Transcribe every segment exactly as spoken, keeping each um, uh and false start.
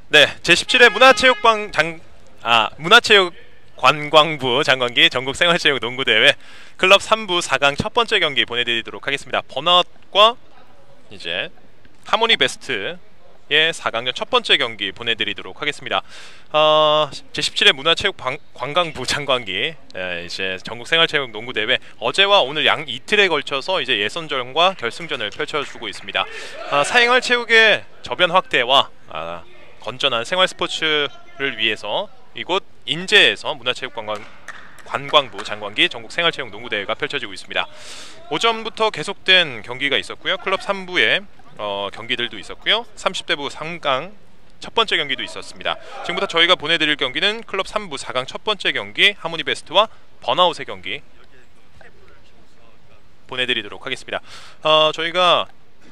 네, 제십칠 회 문화체육관 장, 아, 문화체육관광부 장관기 전국생활체육 농구대회 클럽 삼 부 사 강 첫 번째 경기 보내드리도록 하겠습니다. 번아웃과 이제 하모니 베스트의 사 강전 첫 번째 경기 보내드리도록 하겠습니다. 어, 제십칠 회 문화체육관광부 장관기 에, 이제 전국생활체육 농구대회 어제와 오늘 양 이틀에 걸쳐서 이제 예선전과 결승전을 펼쳐주고 있습니다. 아, 사행활체육의 저변 확대와 아, 건전한 생활 스포츠를 위해서 이곳 인제에서 문화체육관광 관광부 장관기 전국생활체육 농구대회가 펼쳐지고 있습니다. 오전부터 계속된 경기가 있었고요. 클럽 삼 부의 어, 경기들도 있었고요. 삼십 대부 삼 강 첫 번째 경기도 있었습니다. 지금부터 저희가 보내드릴 경기는 클럽 삼 부 사 강 첫 번째 경기 하모니 베스트와 번아웃의 경기 보내드리도록 하겠습니다. 어, 저희가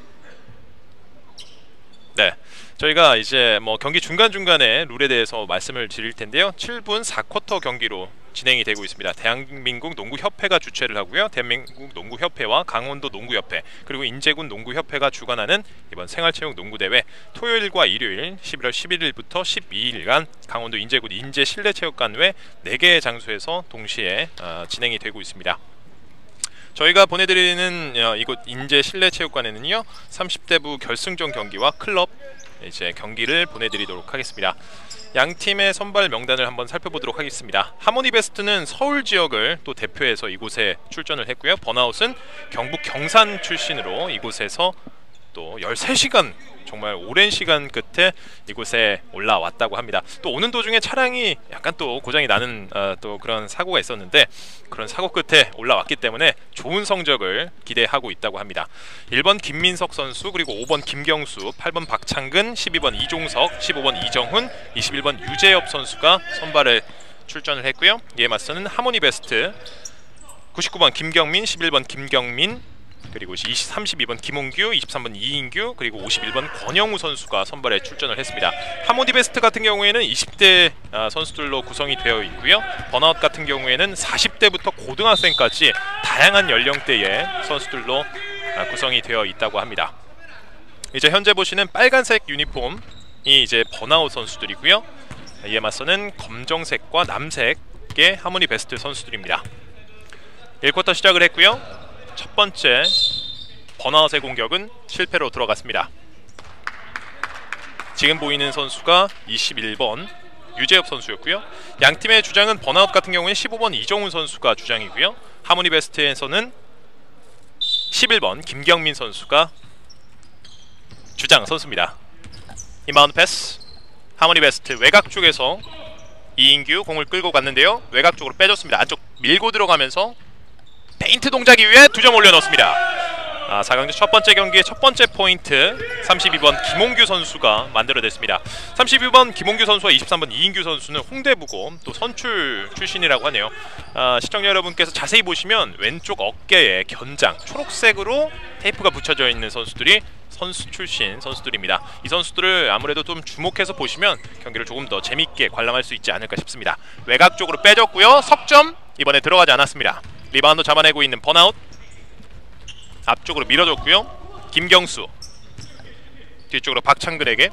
네. 저희가 이제 뭐 경기 중간중간에 룰에 대해서 말씀을 드릴 텐데요. 칠 분 사 쿼터 경기로 진행이 되고 있습니다. 대한민국 농구협회가 주최를 하고요. 대한민국 농구협회와 강원도 농구협회 그리고 인제군 농구협회가 주관하는 이번 생활체육 농구대회 토요일과 일요일 십일월 십일일부터 십이일간 강원도 인제군 인제 실내체육관 외 네 개의 장소에서 동시에 어, 진행이 되고 있습니다. 저희가 보내드리는 어, 이곳 인제 실내체육관에는요 삼십 대부 결승전 경기와 클럽 이제 경기를 보내드리도록 하겠습니다. 양 팀의 선발 명단을 한번 살펴보도록 하겠습니다. 하모니 베스트는 서울 지역을 또 대표해서 이곳에 출전을 했고요. 번아웃은 경북 경산 출신으로 이곳에서 또 열세 시간 정말 오랜 시간 끝에 이곳에 올라왔다고 합니다. 또 오는 도중에 차량이 약간 또 고장이 나는 어, 또 그런 사고가 있었는데 그런 사고 끝에 올라왔기 때문에 좋은 성적을 기대하고 있다고 합니다. 일 번 김민석 선수 그리고 오 번 김경수 팔 번 박창근 십이 번 이종석 십오 번 이정훈 이십일 번 유재엽 선수가 선발에 출전을 했고요. 이에 맞서는 하모니 베스트 구십구 번 김경민 십일 번 김경민 그리고 삼십이 번 김홍규, 이십삼 번 이인규, 그리고 오십일 번 권영우 선수가 선발에 출전을 했습니다. 하모니 베스트 같은 경우에는 이십 대 선수들로 구성이 되어 있고요. 번아웃 같은 경우에는 사십 대부터 고등학생까지 다양한 연령대의 선수들로 구성이 되어 있다고 합니다. 이제 현재 보시는 빨간색 유니폼이 이제 번아웃 선수들이고요. 이에 맞서는 검정색과 남색의 하모니 베스트 선수들입니다. 일 쿼터 시작을 했고요. 첫 번째 번아웃의 공격은 실패로 들어갔습니다. 지금 보이는 선수가 이십일 번 유재엽 선수였고요. 양 팀의 주장은 번아웃 같은 경우는 십오 번 이정훈 선수가 주장이고요. 하모니 베스트에서는 십일 번 김경민 선수가 주장 선수입니다. 인바운드 패스 하모니 베스트 외곽 쪽에서 이인규 공을 끌고 갔는데요. 외곽 쪽으로 빼줬습니다. 안쪽 밀고 들어가면서 페인트 동작 이후에 두 점 올려놓습니다. 아, 사 강전 첫 번째 경기의 첫 번째 포인트 삼십이 번 김홍규 선수가 만들어냈습니다. 삼십이 번 김홍규 선수와 이십삼 번 이인규 선수는 홍대부고 또 선출 출신이라고 하네요. 아, 시청자 여러분께서 자세히 보시면 왼쪽 어깨에 견장 초록색으로 테이프가 붙여져 있는 선수들이 선수 출신 선수들입니다. 이 선수들을 아무래도 좀 주목해서 보시면 경기를 조금 더 재밌게 관람할 수 있지 않을까 싶습니다. 외곽 쪽으로 빼줬고요. 석점 이번에 들어가지 않았습니다. 리바운드 잡아내고 있는 번아웃 앞쪽으로 밀어줬고요. 김경수 뒤쪽으로 박창근에게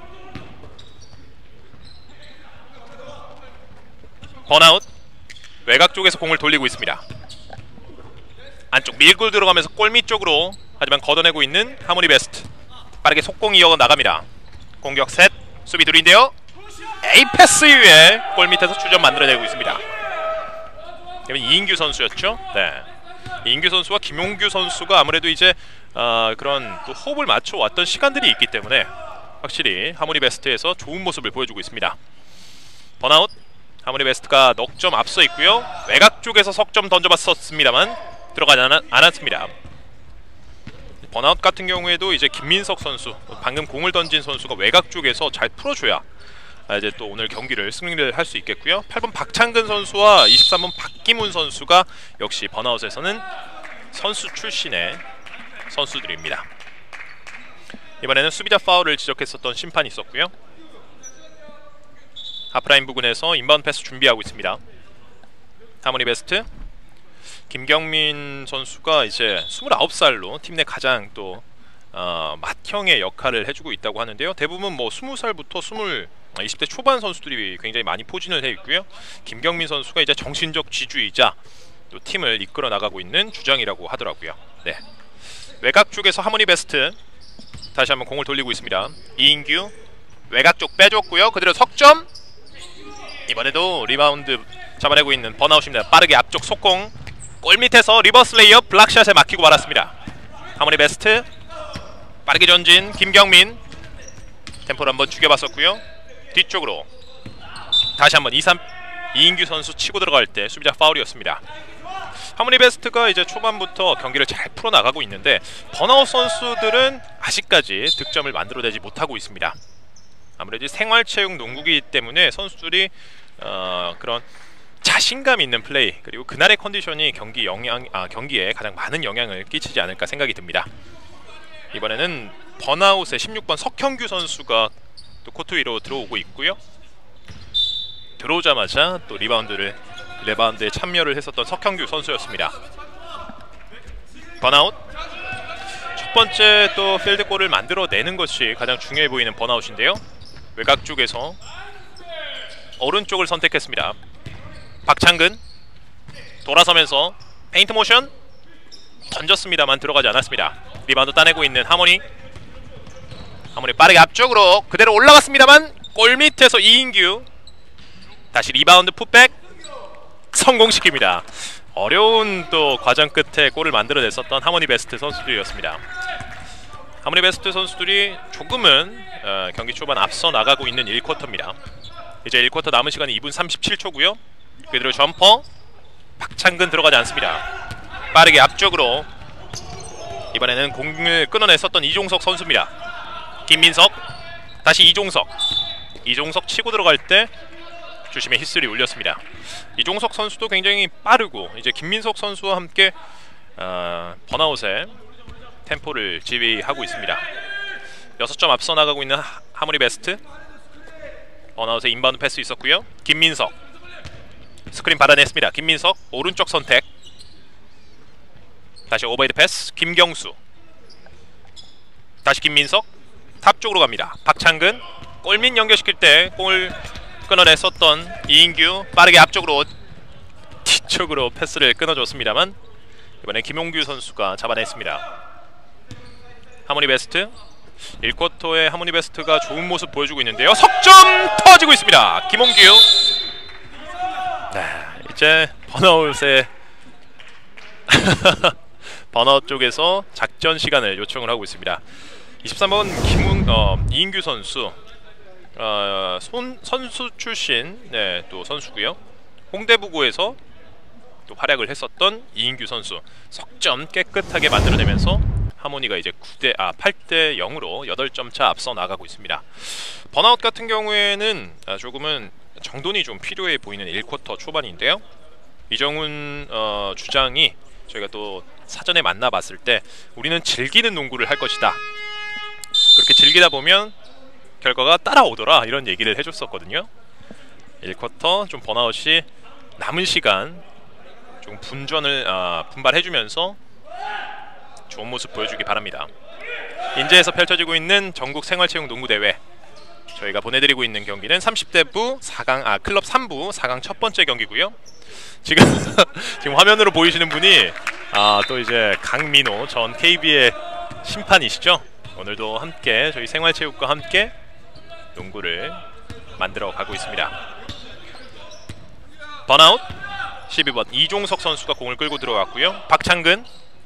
번아웃 외곽 쪽에서 공을 돌리고 있습니다. 안쪽 밀고 들어가면서 골밑 쪽으로 하지만 걷어내고 있는 하모니 베스트 빠르게 속공 이어 나갑니다. 공격 셋 수비 둘인데요. 에이 패스 이후에 골밑에서 주점 만들어내고 있습니다. 이인규 선수였죠. 네, 이인규 선수와 김용규 선수가 아무래도 이제 어, 그런 또 호흡을 맞춰 왔던 시간들이 있기 때문에 확실히 하모니 베스트에서 좋은 모습을 보여주고 있습니다. 번아웃 하모니 베스트가 넉 점 앞서 있고요. 외곽 쪽에서 석점 던져봤었습니다만 들어가지 않았, 않았습니다. 번아웃 같은 경우에도 이제 김민석 선수 방금 공을 던진 선수가 외곽 쪽에서 잘 풀어줘야 아, 이제 또 오늘 경기를 승리를 할 수 있겠고요. 팔 번 박창근 선수와 이십삼 번 박기문 선수가 역시 번아웃에서는 선수 출신의 선수들입니다. 이번에는 수비자 파울을 지적했었던 심판이 있었고요. 하프라인 부근에서 인바운드 패스 준비하고 있습니다. 하모니 베스트 김경민 선수가 이제 스물아홉 살로 팀 내 가장 또 어, 맏형의 역할을 해주고 있다고 하는데요. 대부분 뭐 스무 살부터 스물 이십 대 초반 선수들이 굉장히 많이 포진을 해 있고요. 김경민 선수가 이제 정신적 지주이자 또 팀을 이끌어 나가고 있는 주장이라고 하더라고요. 네. 외곽 쪽에서 하모니 베스트 다시 한번 공을 돌리고 있습니다. 이인규 외곽 쪽 빼줬고요. 그대로 석점. 이번에도 리바운드 잡아내고 있는 번아웃입니다. 빠르게 앞쪽 속공. 골 밑에서 리버스 레이업 블락샷에 막히고 말았습니다. 하모니 베스트 빠르게 전진. 김경민 템포를 한번 죽여봤었고요. 뒤쪽으로 다시 한번 이, 삼 이인규 선수 치고 들어갈 때 수비자 파울이었습니다. 하모니 베스트가 이제 초반부터 경기를 잘 풀어나가고 있는데 번아웃 선수들은 아직까지 득점을 만들어내지 못하고 있습니다. 아무래도 생활체육 농구이기 때문에 선수들이 어, 그런 자신감 있는 플레이 그리고 그날의 컨디션이 경기 영향, 아, 경기에 가장 많은 영향을 끼치지 않을까 생각이 듭니다. 이번에는 번아웃의 십육 번 석형규 선수가 또 코트 위로 들어오고 있고요. 들어오자마자 또 리바운드를 리바운드에 참여를 했었던 석형규 선수였습니다. 번아웃 첫 번째 또 필드골을 만들어내는 것이 가장 중요해 보이는 번아웃인데요. 외곽 쪽에서 오른쪽을 선택했습니다. 박창근 돌아서면서 페인트 모션 던졌습니다만 들어가지 않았습니다. 리바운드 따내고 있는 하모니. 하모니 빠르게 앞쪽으로 그대로 올라갔습니다만 골 밑에서 이인규 다시 리바운드 풋백 성공시킵니다. 어려운 또 과정 끝에 골을 만들어냈었던 하모니 베스트 선수들이었습니다. 하모니 베스트 선수들이 조금은 어, 경기 초반 앞서 나가고 있는 일 쿼터입니다. 이제 일 쿼터 남은 시간이 이 분 삼십칠 초고요. 그대로 점퍼 박창근 들어가지 않습니다. 빠르게 앞쪽으로 이번에는 공을 끊어냈었던 이종석 선수입니다. 김민석 다시 이종석 이종석 치고 들어갈 때 주심의 히스리 울렸습니다. 이종석 선수도 굉장히 빠르고 이제 김민석 선수와 함께 어, 번아웃의 템포를 지휘하고 있습니다. 여섯 점 앞서 나가고 있는 하, 하모니 베스트. 번아웃의 인바운드 패스 있었고요. 김민석 스크린 받아냈습니다. 김민석 오른쪽 선택 다시 오버헤드 패스. 김경수 다시 김민석 탑 쪽으로 갑니다. 박창근 골밑 연결시킬 때 공을 끊어냈었던 이인규 빠르게 앞쪽으로 뒤쪽으로 패스를 끊어줬습니다만 이번엔 김용규 선수가 잡아냈습니다. 하모니 베스트 일 쿼터에 하모니 베스트가 좋은 모습 보여주고 있는데요. 석점 터지고 있습니다. 김홍규. 네, 이제 번아웃의 번아웃 쪽에서 작전 시간을 요청을 하고 있습니다. 이십삼 번 김웅, 어, 이인규 선수 어, 손, 선수 출신 네, 또 선수고요. 홍대부고에서 또 활약을 했었던 이인규 선수 석점 깨끗하게 만들어내면서 하모니가 이제 구 대, 아, 팔 대 영으로 여덟 점 차 앞서 나가고 있습니다. 번아웃 같은 경우에는 조금은 정돈이 좀 필요해 보이는 일 쿼터 초반인데요. 이정훈 어, 주장이 저희가 또 사전에 만나봤을 때 우리는 즐기는 농구를 할 것이다. 그렇게 즐기다 보면 결과가 따라오더라 이런 얘기를 해줬었거든요. 일 쿼터 좀 번아웃이 남은 시간 좀 분전을 아, 분발해주면서 좋은 모습 보여주기 바랍니다. 인제에서 펼쳐지고 있는 전국 생활체육 농구대회 저희가 보내드리고 있는 경기는 삼십 대부 사 강, 아 클럽 삼 부 사 강 첫 번째 경기고요. 지금 지금 화면으로 보이시는 분이 아, 또 이제 강민호 전 케이비의 심판이시죠. 오늘도 함께 저희 생활체육과 함께 농구를 만들어 가고 있습니다. 번아웃 십이 번 이종석 선수가 공을 끌고 들어갔고요. 박창근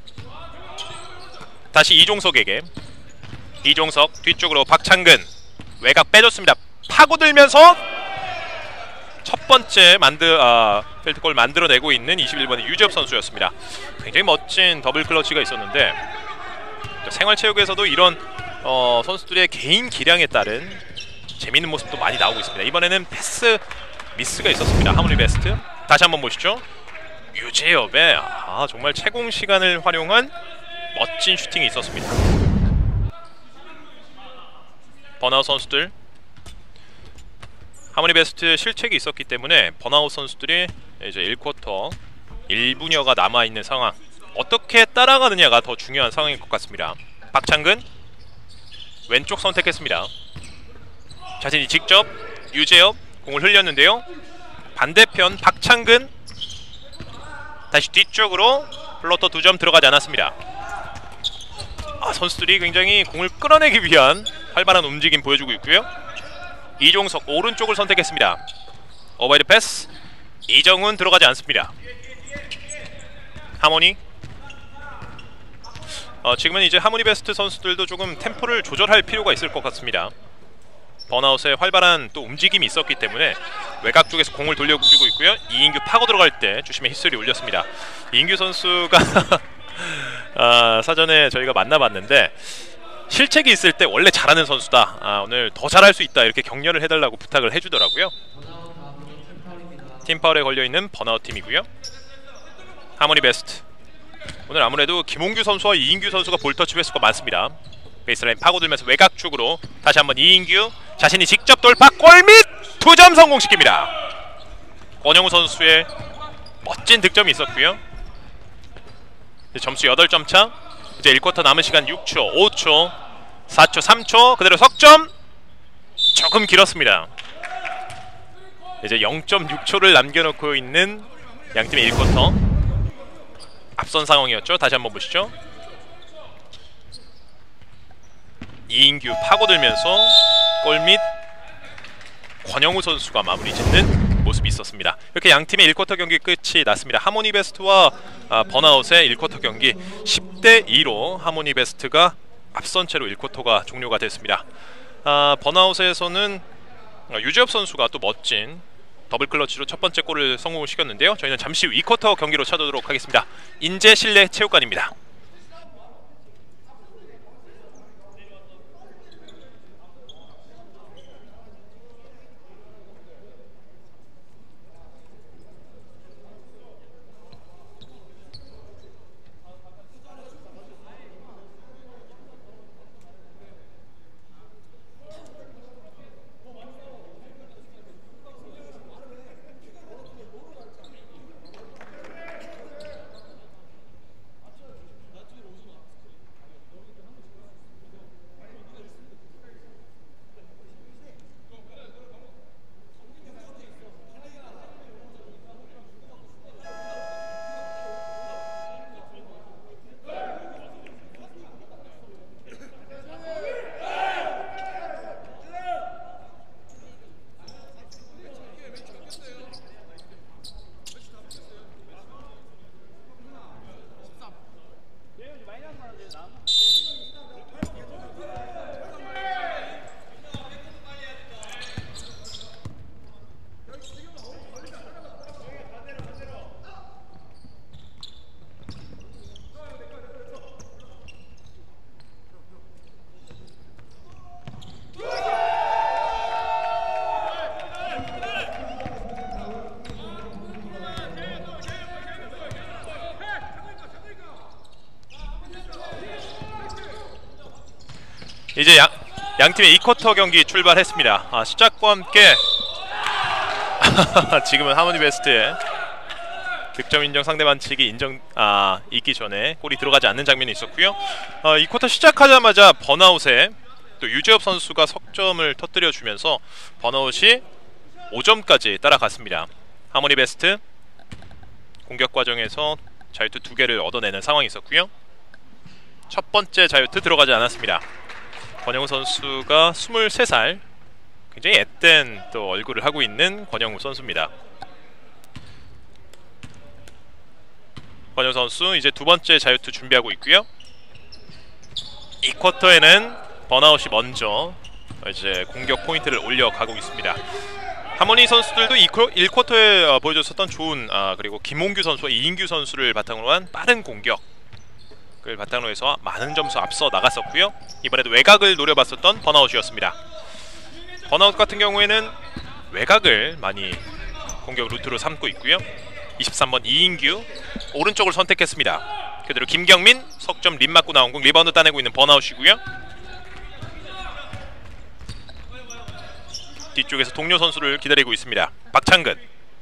다시 이종석에게 이종석 뒤쪽으로 박창근 외곽 빼줬습니다. 파고들면서 첫 번째 만드 아, 필드골 만들어내고 있는 이십일 번의 유재엽 선수였습니다. 굉장히 멋진 더블 클러치가 있었는데 생활체육에서도 이런 어, 선수들의 개인 기량에 따른 재밌는 모습도 많이 나오고 있습니다. 이번에는 패스 미스가 있었습니다. 하모니 베스트 다시 한번 보시죠. 유재엽의 아, 정말 채공 시간을 활용한 멋진 슈팅이 있었습니다. 번아웃 선수들 하모니 베스트 실책이 있었기 때문에 번아웃 선수들이 이제 일 쿼터 일 분여가 남아있는 상황 어떻게 따라가느냐가 더 중요한 상황일 것 같습니다. 박창근 왼쪽 선택했습니다. 자신이 직접 유재엽 공을 흘렸는데요. 반대편 박창근 다시 뒤쪽으로 플로터 두 점 들어가지 않았습니다. 아, 선수들이 굉장히 공을 끌어내기 위한 활발한 움직임 보여주고 있고요. 이종석 오른쪽을 선택했습니다. 오버헤드 패스 이정훈 들어가지 않습니다. 하모니 어, 지금은 이제 하모니 베스트 선수들도 조금 템포를 조절할 필요가 있을 것 같습니다. 번아웃에 활발한 또 움직임이 있었기 때문에 외곽 쪽에서 공을 돌려주고 있고요. 이인규 파고 들어갈 때 주심의 휘슬이 울렸습니다. 이인규 선수가 아, 사전에 저희가 만나봤는데 실책이 있을 때 원래 잘하는 선수다. 아, 오늘 더 잘할 수 있다. 이렇게 격려를 해달라고 부탁을 해주더라고요. 팀 파울에 걸려있는 번아웃 팀이고요. 하모니 베스트 오늘 아무래도 김홍규 선수와 이인규 선수가 볼터치 횟수가 많습니다. 베이스라인 파고들면서 외곽 쪽으로 다시 한번 이인규 자신이 직접 돌파 골밑 두 점 성공시킵니다. 권영우 선수의 멋진 득점이 있었고요. 점수 여덟 점 차. 이제 일 쿼터 남은 시간 육 초, 오 초, 사 초, 삼 초 그대로 석점 조금 길었습니다. 이제 영 점 육 초를 남겨놓고 있는 양팀의 일 쿼터 앞선 상황이었죠. 다시 한번 보시죠. 이인규 파고들면서 골밑 권영우 선수가 마무리 짓는 모습이 있었습니다. 이렇게 양팀의 일 쿼터 경기 끝이 났습니다. 하모니 베스트와 아, 번아웃의 일 쿼터 경기 십 대 이로 하모니 베스트가 앞선 채로 일 쿼터가 종료가 됐습니다. 아, 번아웃에서는 유재엽 선수가 또 멋진 더블 클러치로 첫 번째 골을 성공을 시켰는데요. 저희는 잠시 후 이 쿼터 경기로 찾아오도록 하겠습니다. 인제 실내 체육관입니다. 이제 양, 양팀의 이 쿼터 경기 출발했습니다. 아, 시작과 함께 지금은 하모니 베스트의 득점 인정 상대 반칙이 인정 아 있기 전에 골이 들어가지 않는 장면이 있었고요. 어, 이 쿼터 시작하자마자 번아웃에 또 유재엽 선수가 석점을 터뜨려 주면서 번아웃이 오 점까지 따라갔습니다. 하모니 베스트 공격 과정에서 자유투 두 개를 얻어내는 상황이 있었고요. 첫 번째 자유투 들어가지 않았습니다. 권영우 선수가 스물세 살 굉장히 앳된 또 얼굴을 하고 있는 권영우 선수입니다. 권영우 선수 이제 두 번째 자유투 준비하고 있고요. 이 쿼터에는 번아웃이 먼저 이제 공격 포인트를 올려가고 있습니다. 하모니 선수들도 일 쿼터에 어, 보여줬었던 좋은 아, 그리고 김홍규 선수와 이인규 선수를 바탕으로 한 빠른 공격 을 바탕으로 해서 많은 점수 앞서 나갔었고요. 이번에도 외곽을 노려봤었던 번아웃이었습니다. 번아웃 같은 경우에는 외곽을 많이 공격 루트로 삼고 있고요. 이십삼 번 이인규 오른쪽을 선택했습니다. 그대로 김경민 석점 림 맞고 나온 공 리바운드 따내고 있는 번아웃이고요. 뒤쪽에서 동료 선수를 기다리고 있습니다. 박창근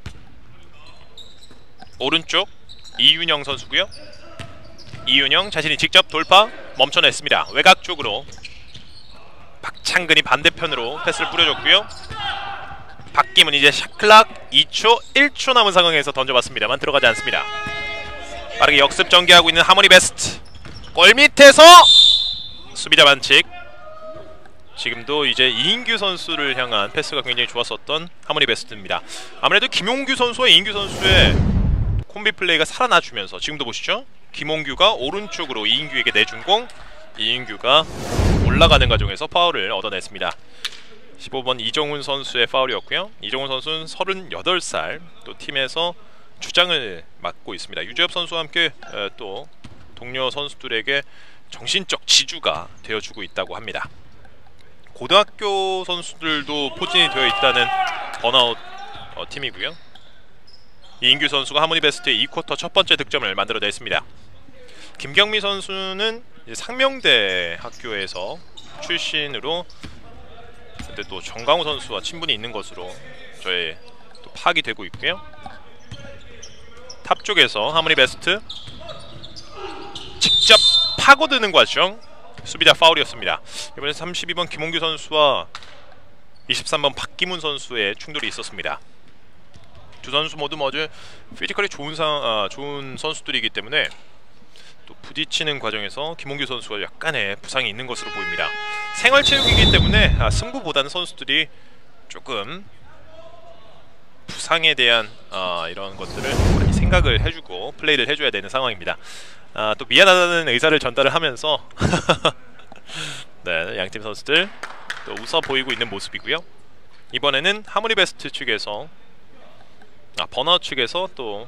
오른쪽 이윤영 선수고요. 이윤영 자신이 직접 돌파 멈춰냈습니다. 외곽 쪽으로 박창근이 반대편으로 패스를 뿌려줬고요. 박기문 이제 샷클락 이 초 일 초 남은 상황에서 던져봤습니다만 들어가지 않습니다. 빠르게 역습 전개하고 있는 하모니 베스트. 골 밑에서 수비자 반칙. 지금도 이제 이인규 선수를 향한 패스가 굉장히 좋았었던 하모니 베스트입니다. 아무래도 김용규 선수와 이인규 선수의 콤비 플레이가 살아나주면서 지금도 보시죠. 김홍규가 오른쪽으로 이인규에게 내준 공, 이인규가 올라가는 과정에서 파울을 얻어냈습니다. 십오 번 이정훈 선수의 파울이었고요. 이정훈 선수는 서른여덟 살, 또 팀에서 주장을 맡고 있습니다. 유재엽 선수와 함께 에, 또 동료 선수들에게 정신적 지주가 되어주고 있다고 합니다. 고등학교 선수들도 포진이 되어 있다는 번아웃 어, 팀이고요. 이인규 선수가 하모니 베스트의 이 쿼터 첫 번째 득점을 만들어냈습니다. 김경미 선수는 이제 상명대 학교에서 출신으로, 근데 또 정강호 선수와 친분이 있는 것으로 저의 또 파악이 되고 있고요. 탑 쪽에서 하모니 베스트 직접 파고드는 과정, 수비자 파울이었습니다. 이번에 삼십이 번 김홍규 선수와 이십삼 번 박기문 선수의 충돌이 있었습니다. 두 선수 모두 뭐죠, 피지컬이 좋은 상, 아, 좋은 선수들이기 때문에 또 부딪히는 과정에서 김홍규 선수가 약간의 부상이 있는 것으로 보입니다. 생활체육이기 때문에 아, 승부보다는 선수들이 조금 부상에 대한 아, 이런 것들을 많이 생각을 해주고 플레이를 해줘야 되는 상황입니다. 아, 또 미안하다는 의사를 전달을 하면서 네, 양팀 선수들 또 웃어 보이고 있는 모습이고요. 이번에는 하모니 베스트 측에서 아, 번아웃 측에서 또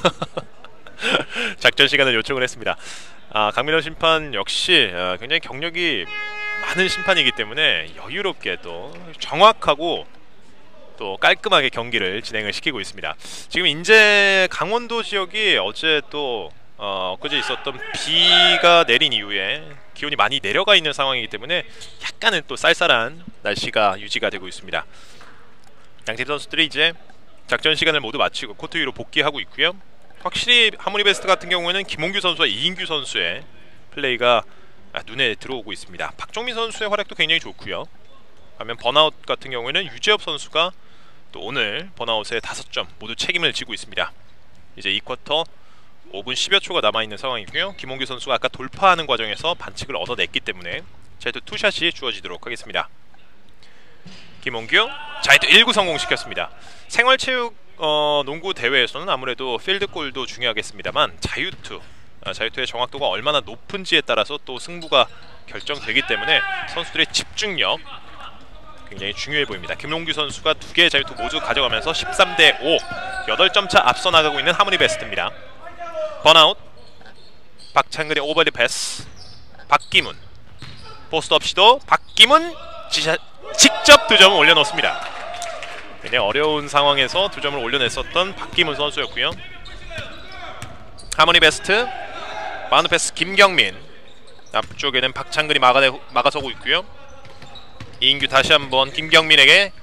작전 시간을 요청을 했습니다. 아, 강민호 심판 역시 아, 굉장히 경력이 많은 심판이기 때문에 여유롭게 또 정확하고 또 깔끔하게 경기를 진행을 시키고 있습니다. 지금 인제 강원도 지역이 어제 또 어, 엊그제 있었던 비가 내린 이후에 기온이 많이 내려가 있는 상황이기 때문에 약간은 또 쌀쌀한 날씨가 유지가 되고 있습니다. 양팀 선수들이 이제 작전 시간을 모두 마치고 코트 위로 복귀하고 있고요. 확실히 하모니 베스트 같은 경우에는 김홍규 선수와 이인규 선수의 플레이가 눈에 들어오고 있습니다. 박종민 선수의 활약도 굉장히 좋고요. 반면 번아웃 같은 경우에는 유재엽 선수가 또 오늘 번아웃의 다섯 점 모두 책임을 지고 있습니다. 이제 이 쿼터 오 분 십여 초가 남아있는 상황이고요. 김홍규 선수가 아까 돌파하는 과정에서 반칙을 얻어냈기 때문에 자이트 투샷이 주어지도록 하겠습니다. 김홍규 자이트 일 구 성공시켰습니다. 생활체육 어, 농구 대회에서는 아무래도 필드골도 중요하겠습니다만 자유투, 아, 자유투의 정확도가 얼마나 높은지에 따라서 또 승부가 결정되기 때문에 선수들의 집중력 굉장히 중요해 보입니다. 김홍규 선수가 두 개의 자유투 모두 가져가면서 십삼 대 오, 여덟 점 차 앞서 나가고 있는 하모니 베스트입니다. 번아웃, 박찬근의 오버리 패스, 박기문 포스트업 시도, 박기문 지샷, 직접 두 점을 올려놓습니다. 굉장히 어려운 상황에서 두 점을 올려냈었던 박기문 선수였고요. 하모니 베스트 바운드 패스 김경민, 앞쪽에는 박찬근이 막아내, 막아서고 있고요. 이인규 다시 한번 김경민에게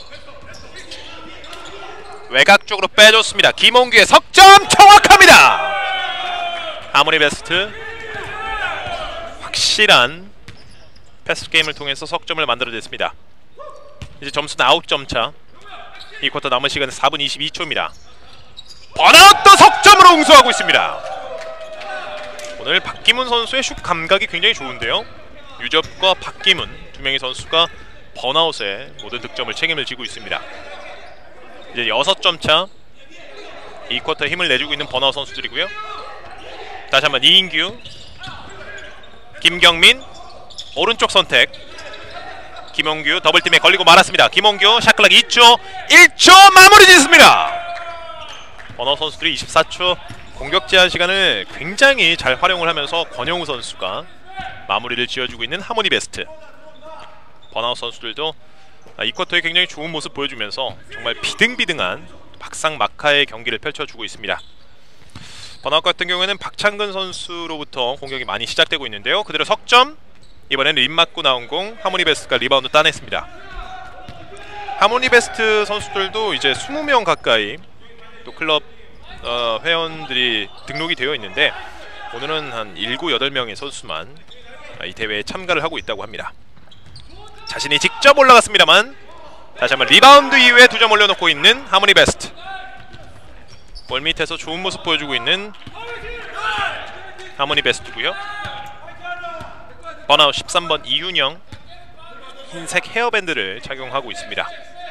외곽 쪽으로 빼줬습니다. 김홍규의 석점 정확합니다. 하모니 베스트 확실한 패스 게임을 통해서 석점을 만들어냈습니다. 이제 점수는 아홉 점 차. 이 쿼터 남은 시간은 사 분 이십이 초입니다. 번아웃도 석점으로 응수하고 있습니다. 오늘 박기문 선수의 슛 감각이 굉장히 좋은데요. 유접과 박기문 두 명의 선수가 번아웃에 모든 득점을 책임을 지고 있습니다. 이제 여섯 점 차. 이 쿼터에 힘을 내주고 있는 번아웃 선수들이고요. 다시 한번 이인규, 김경민 오른쪽 선택, 김홍규 더블팀에 걸리고 말았습니다. 김홍규 샷클락 이 초 일 초 마무리 짓습니다. 번아웃 선수들이 이십사 초 공격 제한 시간을 굉장히 잘 활용을 하면서 권영우 선수가 마무리를 지어주고 있는 하모니 베스트. 번아웃 선수들도 이 쿼터에 굉장히 좋은 모습 보여주면서 정말 비등비등한 막상막하의 경기를 펼쳐주고 있습니다. 번아웃 같은 경우에는 박찬근 선수로부터 공격이 많이 시작되고 있는데요. 그대로 석점, 이번에는 림 맞고 나온 공, 하모니 베스트가 리바운드 따냈습니다. 하모니 베스트 선수들도 이제 이십 명 가까이 또 클럽 어, 회원들이 등록이 되어 있는데 오늘은 한 칠, 여덟 명의 선수만 이 대회에 참가를 하고 있다고 합니다. 자신이 직접 올라갔습니다만 다시 한번 리바운드 이후에 두 점 올려놓고 있는 하모니 베스트. 볼 밑에서 좋은 모습 보여주고 있는 하모니 베스트고요. 번아웃 십삼 번 이윤영, 흰색 헤어밴드를 착용하고 있습니다.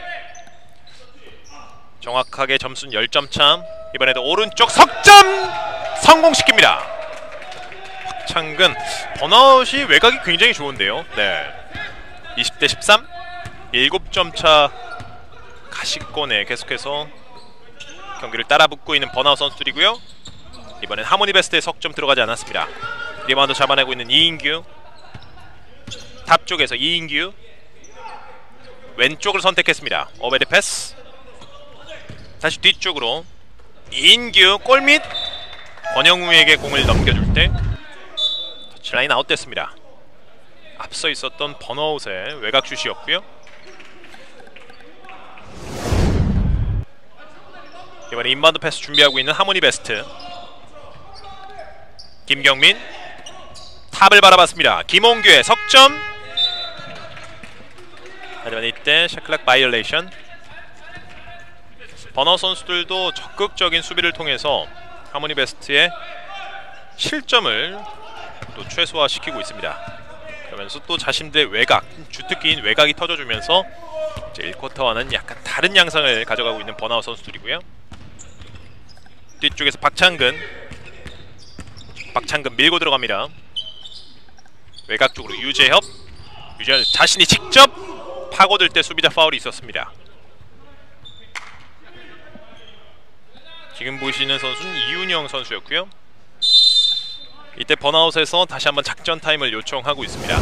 정확하게 점수는 십 점 차. 이번에도 오른쪽 석점 성공시킵니다. 박창근, 번아웃이 외곽이 굉장히 좋은데요. 네, 이십 대 십삼, 일곱 점 차 가시권에 계속해서 경기를 따라붙고 있는 번아웃 선수들이고요. 이번엔 하모니 베스트의 석점 들어가지 않았습니다. 리바운드 잡아내고 있는 이인규. 탑 쪽에서 이인규 왼쪽을 선택했습니다. 오베드 패스. 다시 뒤쪽으로 이인규 골밑. 권영우에게 공을 넘겨줄 때 터치라인 아웃됐습니다. 앞서 있었던 번아웃의 외곽 슛이었고요. 이번에 인바운드 패스 준비하고 있는 하모니 베스트. 김경민 탑을 바라봤습니다. 김홍규의 석점. 하지만 이때 샤클락 바이올레이션. 번아웃 선수들도 적극적인 수비를 통해서 하모니 베스트의 실점을 또 최소화시키고 있습니다. 그러면서 또 자신들의 외곽, 주특기인 외곽이 터져주면서 이제 일 쿼터와는 약간 다른 양상을 가져가고 있는 번아웃 선수들이고요. 뒤쪽에서 박창근. 박창근 밀고 들어갑니다. 외곽 쪽으로 유재협. 유재협 자신이 직접 파고들 때 수비자 파울이 있었습니다. 지금 보시는 선수는 이윤영 선수였고요. 이때 번아웃에서 다시 한번 작전 타임을 요청하고 있습니다.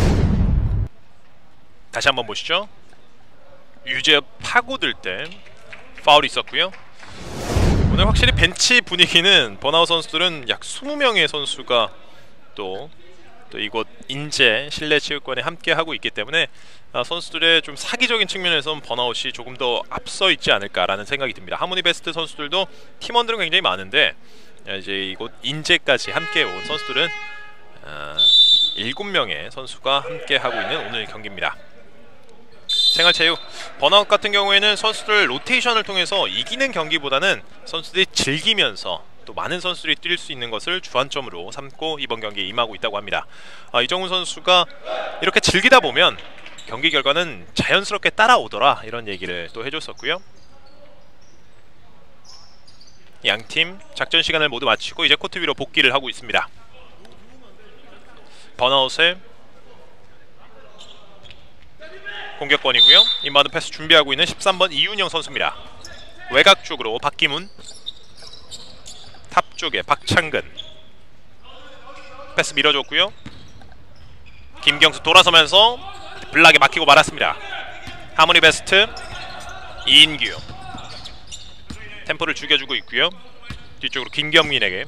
다시 한번 보시죠. 유재협 파고들 때 파울이 있었고요. 오늘 확실히 벤치 분위기는 번아웃 선수들은 약 이십 명의 선수가 또, 또 이곳 인제 실내체육관에 함께하고 있기 때문에 아, 선수들의 좀 사기적인 측면에서는 번아웃이 조금 더 앞서 있지 않을까라는 생각이 듭니다. 하모니 베스트 선수들도 팀원들은 굉장히 많은데 이제 이곳 인제까지 함께 온 선수들은 아, 일곱 명의 선수가 함께하고 있는 오늘 경기입니다. 생활체육, 번아웃 같은 경우에는 선수들 로테이션을 통해서 이기는 경기보다는 선수들이 즐기면서 또 많은 선수들이 뛸 수 있는 것을 주안점으로 삼고 이번 경기에 임하고 있다고 합니다. 아, 이정훈 선수가 이렇게 즐기다 보면 경기 결과는 자연스럽게 따라오더라, 이런 얘기를 또 해줬었고요. 양팀 작전 시간을 모두 마치고 이제 코트 위로 복귀를 하고 있습니다. 번아웃의 공격권이고요. 인바운드 패스 준비하고 있는 십삼 번 이윤영 선수입니다. 외곽 쪽으로 박기문. 탑 쪽에 박창근. 패스 밀어줬고요. 김경수 돌아서면서 블락에 막히고 말았습니다. 하모니 베스트 이인규. 템포를 죽여주고 있고요. 뒤쪽으로 김경민에게.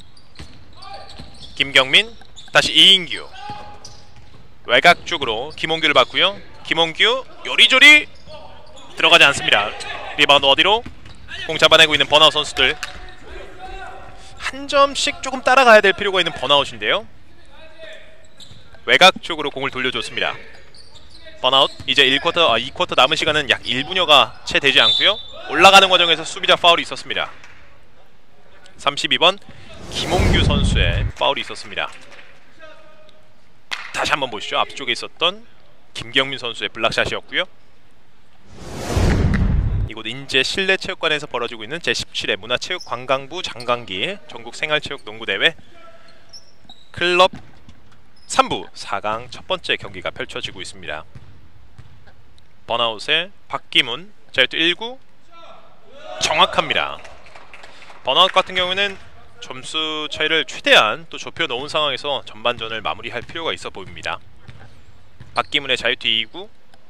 김경민 다시 이인규. 외곽 쪽으로 김홍규를 봤고요. 김홍규 요리조리 들어가지 않습니다. 리바운드 어디로? 공 잡아내고 있는 번아웃 선수들. 한 점씩 조금 따라가야 될 필요가 있는 번아웃인데요. 외곽 쪽으로 공을 돌려줬습니다. 번아웃. 이제 일 쿼터, 아, 이 쿼터 남은 시간은 약 일 분여가 채 되지 않고요. 올라가는 과정에서 수비자 파울이 있었습니다. 삼십이 번 김홍규 선수의 파울이 있었습니다. 다시 한번 보시죠. 앞쪽에 있었던 김경민 선수의 블락샷이었고요. 이곳 인제 실내체육관에서 벌어지고 있는 제십칠 회 문화체육관광부 장강기 전국생활체육농구대회 클럽 삼 부 사 강 첫 번째 경기가 펼쳐지고 있습니다. 번아웃의 박기문. 자유투 일 구 정확합니다. 번아웃 같은 경우에는 점수 차이를 최대한 또 좁혀 놓은 상황에서 전반전을 마무리할 필요가 있어 보입니다. 박기문의 자유투 이 구.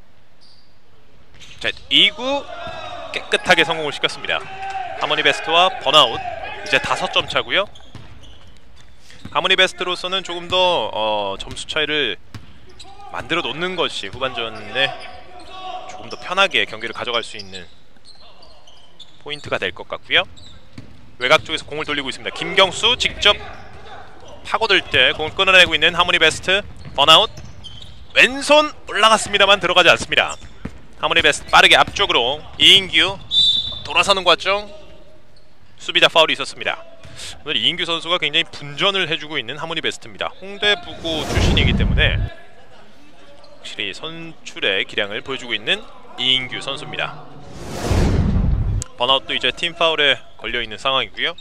자유투 이 구 깨끗하게 성공을 시켰습니다. 하모니 베스트와 번아웃 이제 다섯 점 차고요. 하모니 베스트로서는 조금 더 어, 점수 차이를 만들어 놓는 것이 후반전에 조금 더 편하게 경기를 가져갈 수 있는 포인트가 될 것 같고요. 외곽 쪽에서 공을 돌리고 있습니다. 김경수 직접 파고들 때 공을 끊어내고 있는 하모니 베스트. 번아웃 왼손 올라갔습니다만 들어가지 않습니다. 하모니 베스트 빠르게 앞쪽으로 이인규 돌아서는 과정 수비자 파울이 있었습니다. 오늘 이인규 선수가 굉장히 분전을 해주고 있는 하모니 베스트입니다. 홍대부고 출신이기 때문에 확실히 선출의 기량을 보여주고 있는 이인규 선수입니다. 번아웃도 이제 팀 파울에 걸려있는 상황이고요.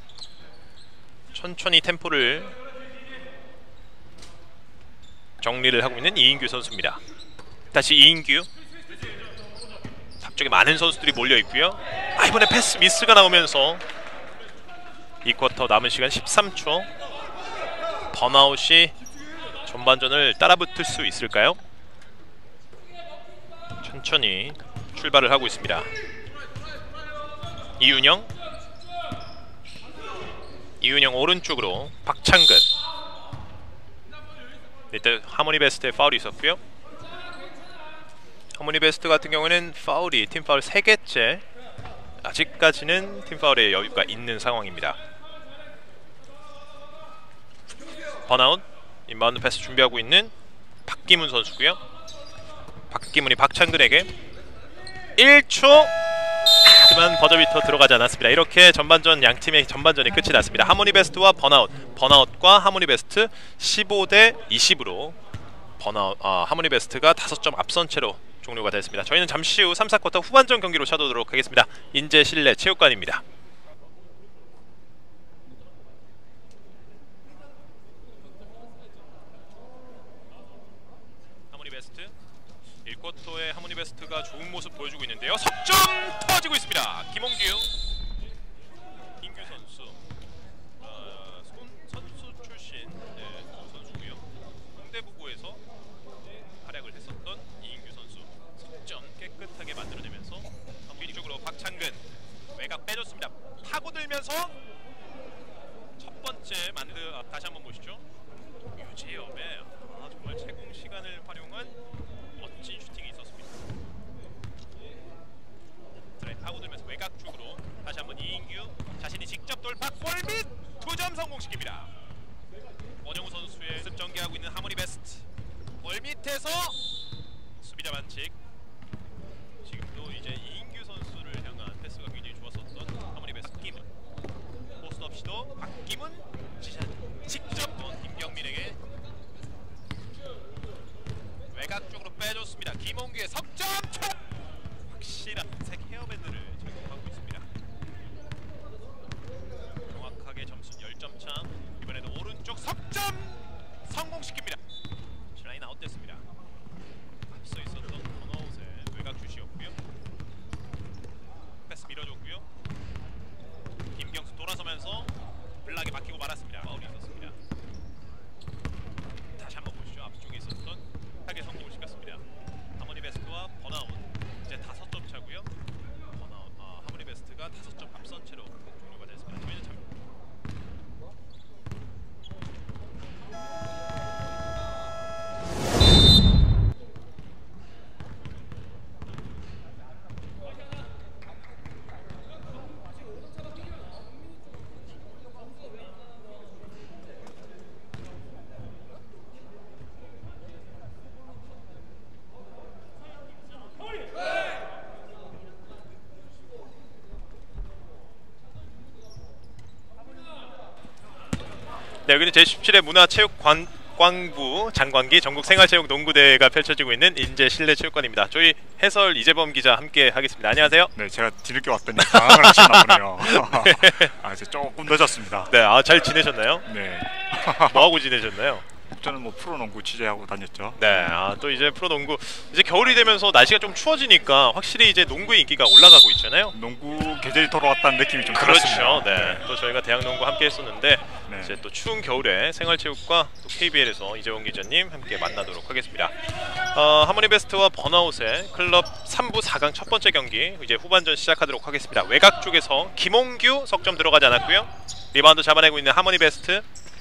천천히 템포를 정리를 하고 있는 이인규 선수입니다. 다시 이인규. 앞쪽에 많은 선수들이 몰려있고요. 아, 이번에 패스 미스가 나오면서 이 쿼터 남은 시간 십삼 초. 번아웃이 전반전을 따라붙을 수 있을까요? 천천히 출발을 하고 있습니다. 이윤영 이윤영 오른쪽으로 박창근. 일단 하모니 베스트의 파울이 있었고요. 하모니 베스트 같은 경우는 파울이 팀 파울 세 개째. 아직까지는 팀 파울의 여유가 있는 상황입니다. 번아웃. 인바운드 패스 준비하고 있는 박기문 선수고요. 박기문이 박창근에게 일 초. 하지만 버저비터 들어가지 않았습니다. 이렇게 전반전 양팀의 전반전이 끝이 났습니다. 하모니 베스트와 번아웃, 번아웃과 하모니 베스트 십오 대 이십으로 번아웃, 아, 하모니 베스트가 다섯 점 앞선 채로 종료가 됐습니다. 저희는 잠시 후 삼, 사 쿼터 후반전 경기로 찾아오도록 하겠습니다. 인제 실내 체육관입니다. 하모니 베스트 일 쿼터에 하모니 베스트가 좋은 모습 보여주고 있는데요. 석점 터지고 있습니다. 김홍규, 인규 선수, 어, 손 선수 출신 네, 선수고요. 홍대부고에서 활약을 했었던 이인규 선수. 석점 깨끗하게 만들어내면서 뒤쪽으로 박창근 외곽 빼줬습니다. 파고들면서 첫 번째 만드. 아, 다시 한번 보시죠. 유재엽의 아, 정말 채공 시간을 활용한 멋진 슈팅이 있었습니다. 드라이브 파고들면서 외곽 쪽으로 다시 한번 이인규 자신이 직접 돌파 골밑 두 점 성공시킵니다. 원영우 선수의 습 전개하고 있는 하모니 베스트. 골밑에서 수비자 반칙. 지금도 이제 이인규 선수를 향한 패스가 굉장히 좋았었던 하모니 베스트. 박기문 포스트 없이도 박기문 직접 본 김경민에게 외곽 쪽으로 빼줬습니다. 김홍규의 석점 초! 확실한 색 헤어밴드를 제공하고 있습니다. 정확하게 점수 십 점 차. 이번에도 오른쪽 석점 성공시킵니다. 라인 아웃됐습니다. 앞서 있었던 번아웃의 외곽 슛이었고요. 패스 밀어줬고요. 김경수 돌아서면서 블락에 막히고 말았습니다. 파울이 있었습니다. 다시 한번 보시죠. 앞쪽에 있었던 타겟 성공을 시켰습니다. 하모니 베스트와 번아웃 이제 다섯 점 차고요. 번아웃, 아, 하모니 베스트가 다섯 점 앞선 채로 종료가 됐습니다. 저희는 참 네, 여기는 제십칠 회 문화체육관광부 장관기 전국생활체육농구대회가 펼쳐지고 있는 인제 실내체육관입니다. 저희 해설 이재범 기자 함께 하겠습니다. 안녕하세요. 네, 제가 뒤늦게 왔더니 방황을 하시나 보네요. 네. 아, 이제 조금 늦었습니다. 네, 아, 잘 지내셨나요? 네. 뭐하고 지내셨나요? 저는 뭐 프로농구 취재하고 다녔죠. 네, 아, 또 이제 프로농구 이제 겨울이 되면서 날씨가 좀 추워지니까 확실히 이제 농구의 인기가 올라가고 있잖아요. 농구 계절이 돌아왔다는 느낌이 좀 그렇죠. 들었습니다. 네. 네. 또 저희가 대학농구 함께 했었는데 네. 이제 또 추운 겨울에 생활체육과 또 케이비엘에서 이재원 기자님 함께 만나도록 하겠습니다. 어, 하모니 베스트와 번아웃의 클럽 삼 부 사 강 첫 번째 경기 이제 후반전 시작하도록 하겠습니다. 외곽 쪽에서 김홍규 석점 들어가지 않았고요. 리바운드 잡아내고 있는 하모니 베스트.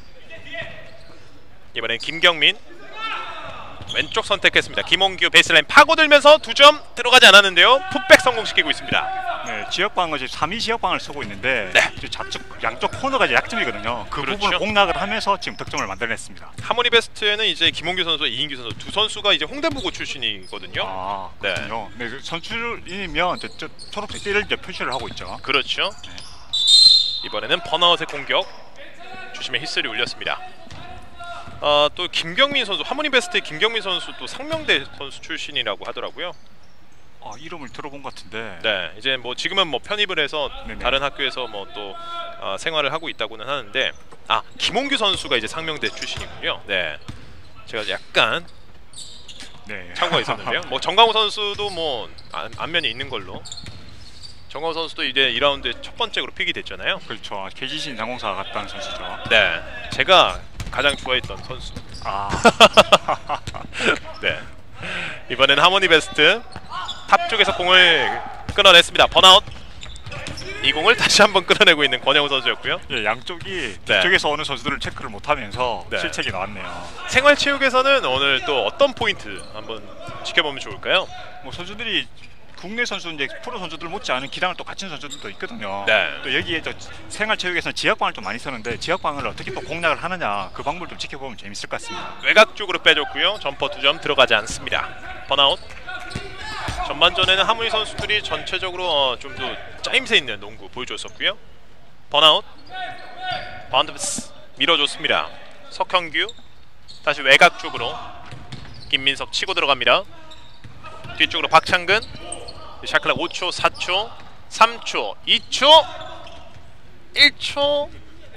이번엔 김경민 왼쪽 선택했습니다. 김홍규 베이스라인 파고들면서 두 점 들어가지 않았는데요. 풋백 성공시키고 있습니다. 네, 지역방은 지금 삼 위 지역방을 쓰고 있는데 네. 이제 좌측 양쪽 코너가 이제 약점이거든요. 그 그렇죠. 부분을 공략을 하면서 지금 득점을 만들어냈습니다. 하모니 베스트에는 이제 김홍규 선수, 이인규 선수 두 선수가 이제 홍대부고 출신이거든요. 아, 네. 그렇군요. 네, 그 선출이면 저, 저 초록색 띠를 이제 표시를 하고 있죠. 그렇죠. 네. 이번에는 번아웃의 공격. 주심의 휘슬이 울렸습니다. 아, 또 김경민 선수, 하모니 베스트의 김경민 선수 또 상명대 선수 출신이라고 하더라고요. 아, 이름을 들어본 것 같은데. 네, 이제 뭐 지금은 뭐 편입을 해서 네네. 다른 학교에서 뭐 또 어, 생활을 하고 있다고는 하는데, 아, 김홍규 선수가 이제 상명대 출신이군요. 네, 제가 약간 네. 착오가 있었는데요. 뭐 정강호 선수도 뭐 안, 안면이 있는 걸로. 정강호 선수도 이제 이 라운드에 첫 번째 그룹 픽이 됐잖아요. 그렇죠. 케이지씨 인상공사가 갔다는 선수죠. 네, 제가 가장 좋아했던 선수. 아, 네, 이번엔 하모니 베스트 탑 쪽에서 공을 끊어냈습니다. 번아웃. 이 공을 다시 한번 끊어내고 있는 권영우 선수였고요. 예, 양쪽이 네. 뒤쪽에서 오는 선수들을 체크를 못하면서 네. 실책이 나왔네요. 생활체육에서는 오늘 또 어떤 포인트 한번 지켜보면 좋을까요? 뭐 선수들이 국내 선수 이제 프로 선수들 못지않은 기량을 또 갖춘 선수들도 있거든요. 네. 또 여기에 저 생활체육에서는 지역방을 좀 많이 쓰는데 지역방을 어떻게 또 공략을 하느냐 그 방법을 좀 지켜보면 재밌을 것 같습니다. 외곽 쪽으로 빼줬고요. 점퍼 두 점 들어가지 않습니다. 번아웃. 전반전에는 하모니 선수들이 전체적으로 어, 좀 더 짜임새 있는 농구 보여줬었고요. 번아웃. 바운드스 밀어줬습니다. 석형규 다시 외곽 쪽으로 김민석 치고 들어갑니다. 뒤쪽으로 박창근. 샤클락 오 초, 사 초, 삼 초, 이 초, 일 초.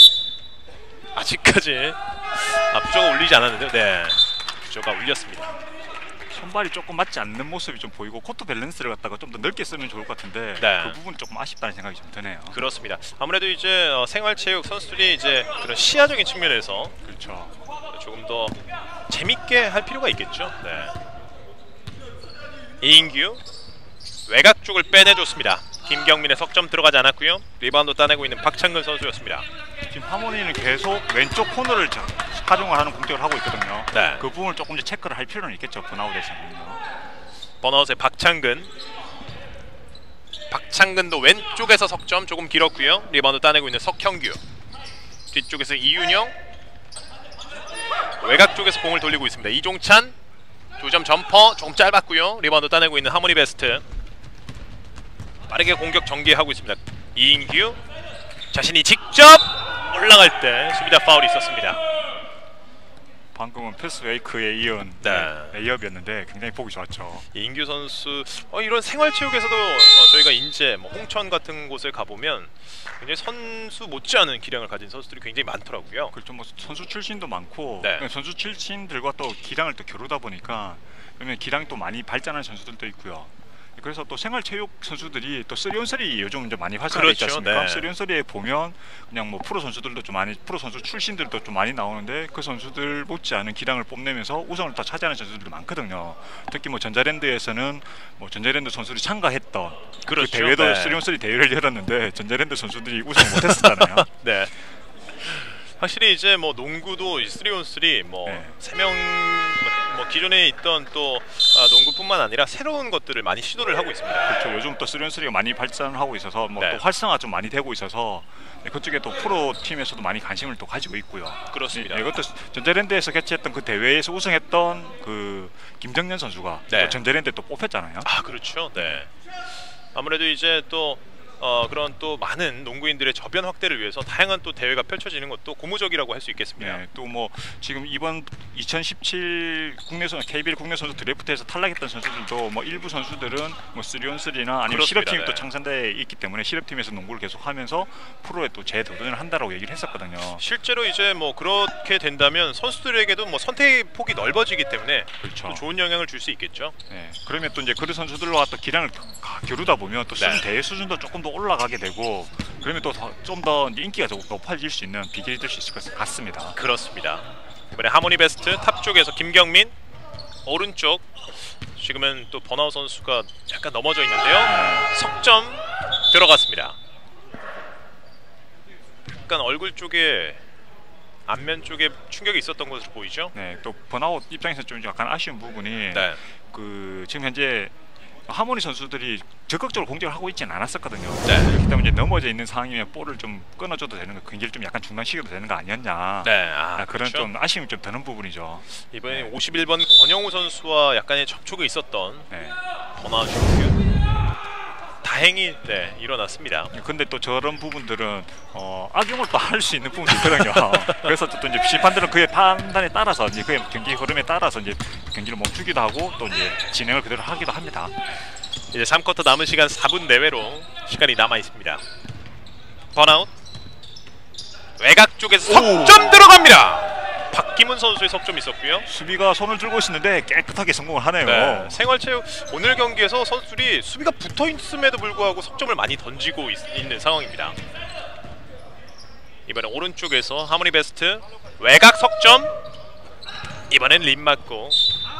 아직까지 아, 부저가 울리지 않았는데요. 네, 부저가 울렸습니다. 손발이 조금 맞지 않는 모습이 좀 보이고 코트 밸런스를 갖다가 좀 더 넓게 쓰면 좋을 것 같은데 네. 그 부분 조금 아쉽다는 생각이 좀 드네요. 그렇습니다. 아무래도 이제 어, 생활체육 선수들이 이제 그런 시야적인 측면에서 그렇죠. 조금 더 재밌게 할 필요가 있겠죠. 네. 이인규 외곽 쪽을 빼내줬습니다. 김경민의 석점 들어가지 않았고요. 리바운드 따내고 있는 박창근 선수였습니다. 지금 하모니는 계속 왼쪽 코너를 저, 활용을 하는 공격을 하고 있거든요. 네. 그 부분을 조금 더 체크를 할 필요는 있겠죠. 번아웃에서는요. 번아웃의 박창근. 박창근도 왼쪽에서 석점 조금 길었고요. 리바운드 따내고 있는 석형규. 뒤쪽에서 이윤영. 외곽 쪽에서 공을 돌리고 있습니다. 이종찬. 두 점 점퍼 조금 짧았고요. 리바운드 따내고 있는 하모니 베스트. 빠르게 공격 전개하고 있습니다. 이인규 자신이 직접 올라갈 때 수비자 파울이 있었습니다. 방금은 패스 웨이크에 이은 네. 레이업이었는데 굉장히 보기 좋았죠. 이인규 선수 어, 이런 생활체육에서도 어, 저희가 인제 뭐 홍천 같은 곳을 가보면 굉장히 선수 못지않은 기량을 가진 선수들이 굉장히 많더라고요. 그렇죠. 뭐 선수 출신도 많고 네. 선수 출신들과 또 기량을 또 겨루다 보니까 그러면 기량이 또 많이 발전한 선수들도 있고요. 그래서 또 생활체육 선수들이 또 쓰리온쓰리 요즘 이제 많이 활성화되어 있지 그렇죠, 않습니까? 네. 쓰리온쓰리에 보면 그냥 뭐 프로 선수들도 좀 많이 프로 선수 출신들도 좀 많이 나오는데 그 선수들 못지않은 기량을 뽐내면서 우승을 다 차지하는 선수들이 많거든요. 특히 뭐 전자랜드에서는 뭐 전자랜드 선수들이 참가했던 그렇죠, 그 대회도 네. 쓰리온쓰리 대회를 열었는데 전자랜드 선수들이 우승을 못했었잖아요. 네. 확실히 이제 뭐 농구도 쓰리온쓰리 뭐 네. 세 명 뭐 기존에 있던 또 아, 농구뿐만 아니라 새로운 것들을 많이 시도를 하고 있습니다. 그렇죠. 요즘 또 쓰리온쓰리가 많이 발전하고 있어서 뭐 또 네. 활성화 좀 많이 되고 있어서 네, 그쪽에 또 프로 팀에서도 많이 관심을 또 가지고 있고요. 그렇습니다. 네, 이것도 전자랜드에서 개최했던 그 대회에서 우승했던 그 김정년 선수가 네. 또 전자랜드에 또 뽑혔잖아요. 아 그렇죠. 네. 아무래도 이제 또 어, 그런 또 많은 농구인들의 저변 확대를 위해서 다양한 또 대회가 펼쳐지는 것도 고무적이라고 할 수 있겠습니다. 네, 또 뭐 지금 이번 이천십칠 국내 선 케이비엘 국내 선수 드래프트에서 탈락했던 선수들도 뭐 일부 선수들은 뭐 쓰리온쓰리나 아니면 그렇습니다. 실업팀이 또 네. 창산대에 있기 때문에 실업팀에서 농구를 계속하면서 프로에 또 재도전을 한다라고 얘기를 했었거든요. 실제로 이제 뭐 그렇게 된다면 선수들에게도 뭐 선택 폭이 넓어지기 때문에 그렇죠. 또 좋은 영향을 줄 수 있겠죠. 네, 그러면 또 이제 그런 선수들과 또 기량을 가- 겨루다 보면 또 수준 네. 대회 수준도 조금 더 올라가게 되고 그러면 또 좀 더 인기가 좀 높아질 수 있는 비결이 될 수 있을 것 같습니다. 그렇습니다. 이번에 하모니 베스트 탑 쪽에서 김경민 오른쪽 지금은 또 번아웃 선수가 약간 넘어져 있는데요. 석점 들어갔습니다. 약간 얼굴 쪽에 안면 쪽에 충격이 있었던 것으로 보이죠. 네, 또 번아웃 입장에서 좀 약간 아쉬운 부분이 네. 그 지금 현재 하모니 선수들이 적극적으로 공격을 하고 있지는 않았었거든요. 네. 그렇기 때문에 이제 넘어져 있는 상황이면 볼을 좀 끊어줘도 되는 거, 경기를 좀 약간 중단시켜도 되는 거 아니었냐. 네, 아, 아, 그런 그렇죠. 좀 아쉬움이 좀 드는 부분이죠. 이번에 네. 오십일 번 권영우 선수와 약간의 접촉이 있었던 네. 버나우시고요. 다행히 네 일어났습니다. 근데 또 저런 부분들은 어, 악용을 또 할 수 있는 부분이 있거든요. 그래서 또 이제 심판들은 그의 판단에 따라서 이제 그의 경기 흐름에 따라서 이제 경기를 멈추기도 하고 또 이제 진행을 그대로 하기도 합니다. 이제 삼 쿼터 남은 시간 사 분 내외로 시간이 남아 있습니다. 번아웃. 외곽 쪽에서 석점 들어갑니다. 박기문 선수의 석점이 있었고요. 수비가 손을 들고 있었는데 깨끗하게 성공을 하네요. 네, 생활체육 오늘 경기에서 선수들이 수비가 붙어 있음에도 불구하고 석점을 많이 던지고 있, 있는 상황입니다. 이번엔 오른쪽에서 하모니 베스트 외곽 석점. 이번엔 림 맞고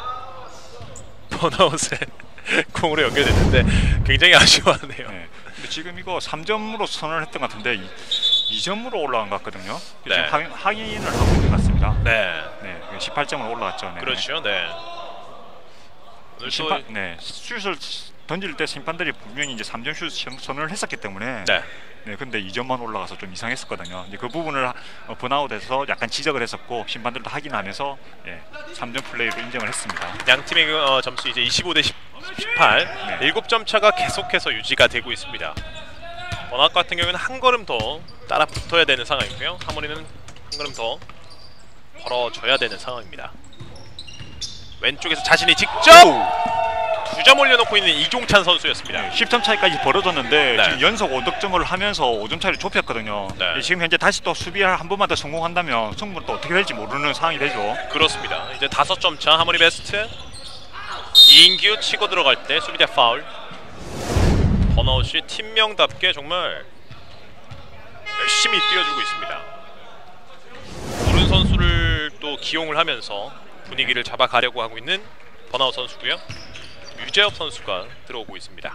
번아웃에 공으로 연결됐는데 굉장히 아쉬워하네요. 네. 근데 지금 이거 삼 점으로 선언을 했던 것 같은데 이 점으로 올라간 것 같거든요. 네. 지금 하인, 하인을 하고 있는 것 같습니다. 네, 네, 십팔 점으로 올라갔죠. 네. 그렇죠. 네. 오늘 심판, 또 네, 슛을 던질 때 심판들이 분명히 이제 삼 점 슛 선언을 했었기 때문에 네. 네, 근데 이 점만 올라가서 좀 이상했었거든요. 이제 그 부분을 어, 번아웃해서 약간 지적을 했었고 심판들도 확인하면서 예, 삼 점 플레이로 인정을 했습니다. 양 팀의 그, 어, 점수 이제 이십오 대 십팔, 네. 일곱 점 차가 계속해서 유지가 되고 있습니다. 번아웃 같은 경우에는 한 걸음 더 따라 붙어야 되는 상황이고요. 하모니는 한 걸음 더 벌어져야 되는 상황입니다. 왼쪽에서 자신이 직접 두 점 올려놓고 있는 이종찬 선수였습니다. 네, 십 점 차이까지 벌어졌는데 네. 지금 연속 오 득점을 하면서 오 점 차를 좁혔거든요. 네. 네, 지금 현재 다시 또 수비를 한 번만 더 성공한다면 승부는 또 어떻게 될지 모르는 상황이 되죠. 그렇습니다. 이제 다섯 점 차 하모니 베스트. 이인규 치고 들어갈 때 수비자 파울. 번아웃이 팀명답게 정말 열심히 뛰어주고 있습니다. 오른 선수를 또 기용을 하면서 분위기를 잡아가려고 하고 있는 번아웃 선수고요. 유재엽 선수가 들어오고 있습니다.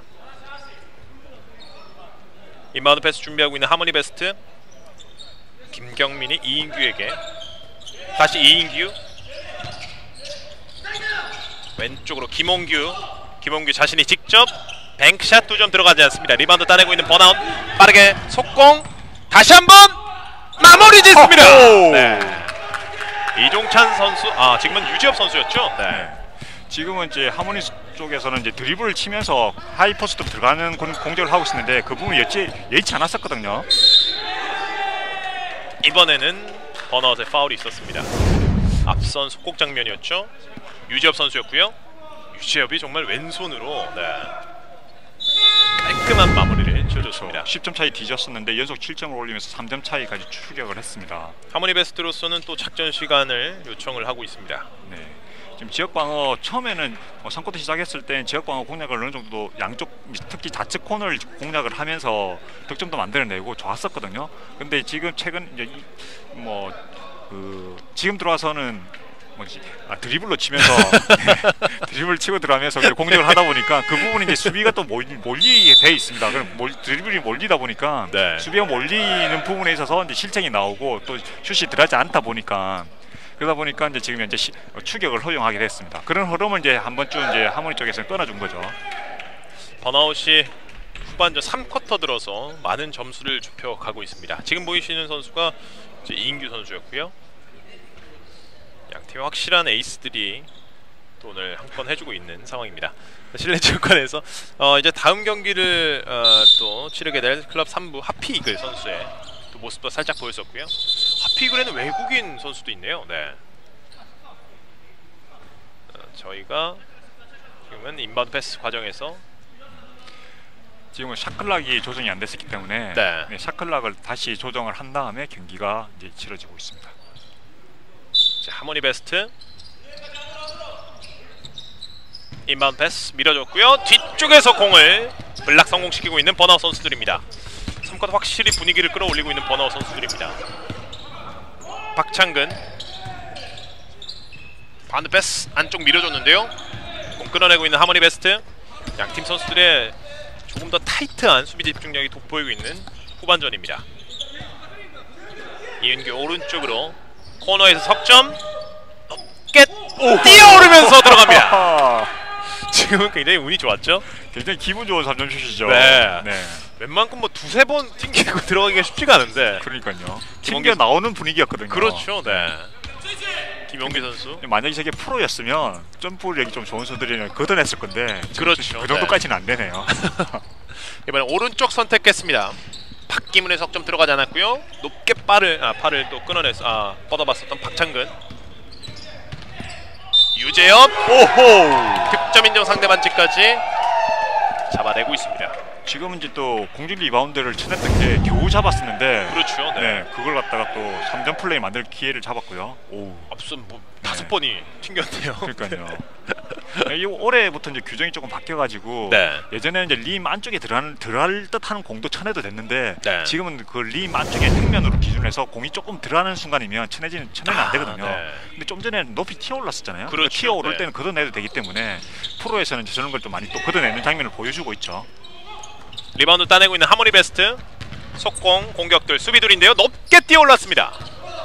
인바운드 패스 준비하고 있는 하모니 베스트. 김경민이 이인규에게 다시 이인규. 왼쪽으로 김홍규. 김홍규 자신이 직접 뱅크샷 두 점 들어가지 않습니다. 리바운드 따내고 있는 번아웃. 빠르게 속공. 다시 한번 마무리 짓습니다. 네. 이종찬 선수, 아 지금은 유지엽 선수였죠. 네. 네. 지금은 이제 하모니 쪽에서는 이제 드리블을 치면서 하이 포스트로 들어가는 공, 공격을 하고 있었는데 그 부분이 예치, 예치 않았었거든요. 이번에는 번아웃에 파울이 있었습니다. 앞선 속공 장면이었죠. 유지엽 선수였고요. 유지엽이 정말 왼손으로 네. 깔끔한 마무리를 지어줬습니다. 십 점 차이 뒤졌었는데 연속 칠 점을 올리면서 삼 점 차이까지 추격을 했습니다. 하모니 베스트로서는 또 작전 시간을 요청을 하고 있습니다. 네. 지금 지역 방어 처음에는 어, 삼 쿼터 시작했을 때 지역 방어 공략을 어느 정도 양쪽 특히 좌측 코너를 공략을 하면서 득점도 만들어내고 좋았었거든요. 근데 지금 최근 이제 이, 뭐 그 지금 들어와서는 뭐지 아, 드리블로 치면서 드리블 치고 들어가면서 공격을 하다 보니까 그 부분이 이제 수비가 또 몰리, 몰리게 돼 있습니다. 그럼 몰, 드리블이 몰리다 보니까 네. 수비가 몰리는 부분에 있어서 이제 실책이 나오고 또 슛이 들어가지 않다 보니까. 그러다 보니까 이제 지금 현재 시, 어, 추격을 허용하게 됐습니다. 그런 흐름을 이제 한 번쯤 이제 하모니 쪽에서 끊어준 거죠. 번아웃이 후반전 삼 쿼터 들어서 많은 점수를 좁혀가고 있습니다. 지금 보이시는 선수가 이제 이인규 선수였고요. 양 팀의 확실한 에이스들이 또 오늘 한 건 해주고 있는 상황입니다. 실내체육관에서 어, 이제 다음 경기를 어, 또 치르게 될 클럽 삼 부 하피이글 선수의 또 모습도 살짝 보였었고요. 하피이글에는 외국인 선수도 있네요. 네. 어, 저희가 지금은 인바운드 패스 과정에서 지금은 샤클락이 조정이 안 됐었기 때문에 네. 네, 샤클락을 다시 조정을 한 다음에 경기가 이제 치러지고 있습니다. 자, 하모니 베스트 인바운드 패스 밀어줬고요. 뒤쪽에서 공을 블락 성공시키고 있는 번아웃 선수들입니다. 삼 쿼터 확실히 분위기를 끌어올리고 있는 번아웃 선수들입니다. 박창근 바운드 패스 안쪽 밀어줬는데요. 공 끌어내고 있는 하모니 베스트. 양팀 선수들의 조금 더 타이트한 수비 집중력이 돋보이고 있는 후반전입니다. 이은규 오른쪽으로 코너에서 석점 높게 뛰어오르면서 들어갑니다. 지금은 굉장히 운이 좋았죠. 굉장히 기분 좋은 삼 점 슛이죠. 네. 네. 웬만큼 뭐 두세 번 튕기고 들어가기가 쉽지가 않은데. 그러니까요. 김원규 튕겨 나오는 분위기였거든요. 그렇죠. 네. 김용기 선수. 만약에 저게 프로였으면 점프력이 좀 좋은 선수들이 걷어냈을 건데 그렇죠. 그 정도까지는 안 되네요. 이번엔 오른쪽 선택했습니다. 박기문의 석점 들어가지 않았고요. 높게 빠를 아 팔을 또 끊어내서 아 뻗어봤었던 박창근. 유재엽 오호 득점 인정 상대 반칙까지 잡아내고 있습니다. 지금은 이제 또 공중 리바운드를 쳐냈던 게 겨우 잡았었는데 그렇죠. 네. 네, 그걸 갖다가 또 삼 점 플레이 만들 기회를 잡았고요. 오, 앞선 뭐 네. 다섯 번이 튕겼네요. 그러니까요. 네, 이 올해부터 이제 규정이 조금 바뀌어가지고 네. 예전에는 이제 림 안쪽에 들어가는 들어갈 듯하는 공도 쳐내도 됐는데 네. 지금은 그 림 안쪽에 평면으로 기준해서 공이 조금 들어가는 순간이면 쳐내지는 쳐내면 안 되거든요. 아, 네. 근데 좀 전에 높이 튀어 올랐었잖아요. 그렇죠. 튀어 오를 네. 때는 걷어내도 되기 때문에 프로에서는 저런 걸 좀 많이 또 걷어내는 장면을 보여주고 있죠. 리바운드 따내고 있는 하모니 베스트. 속공 공격들 수비들인데요. 높게 뛰어 올랐습니다.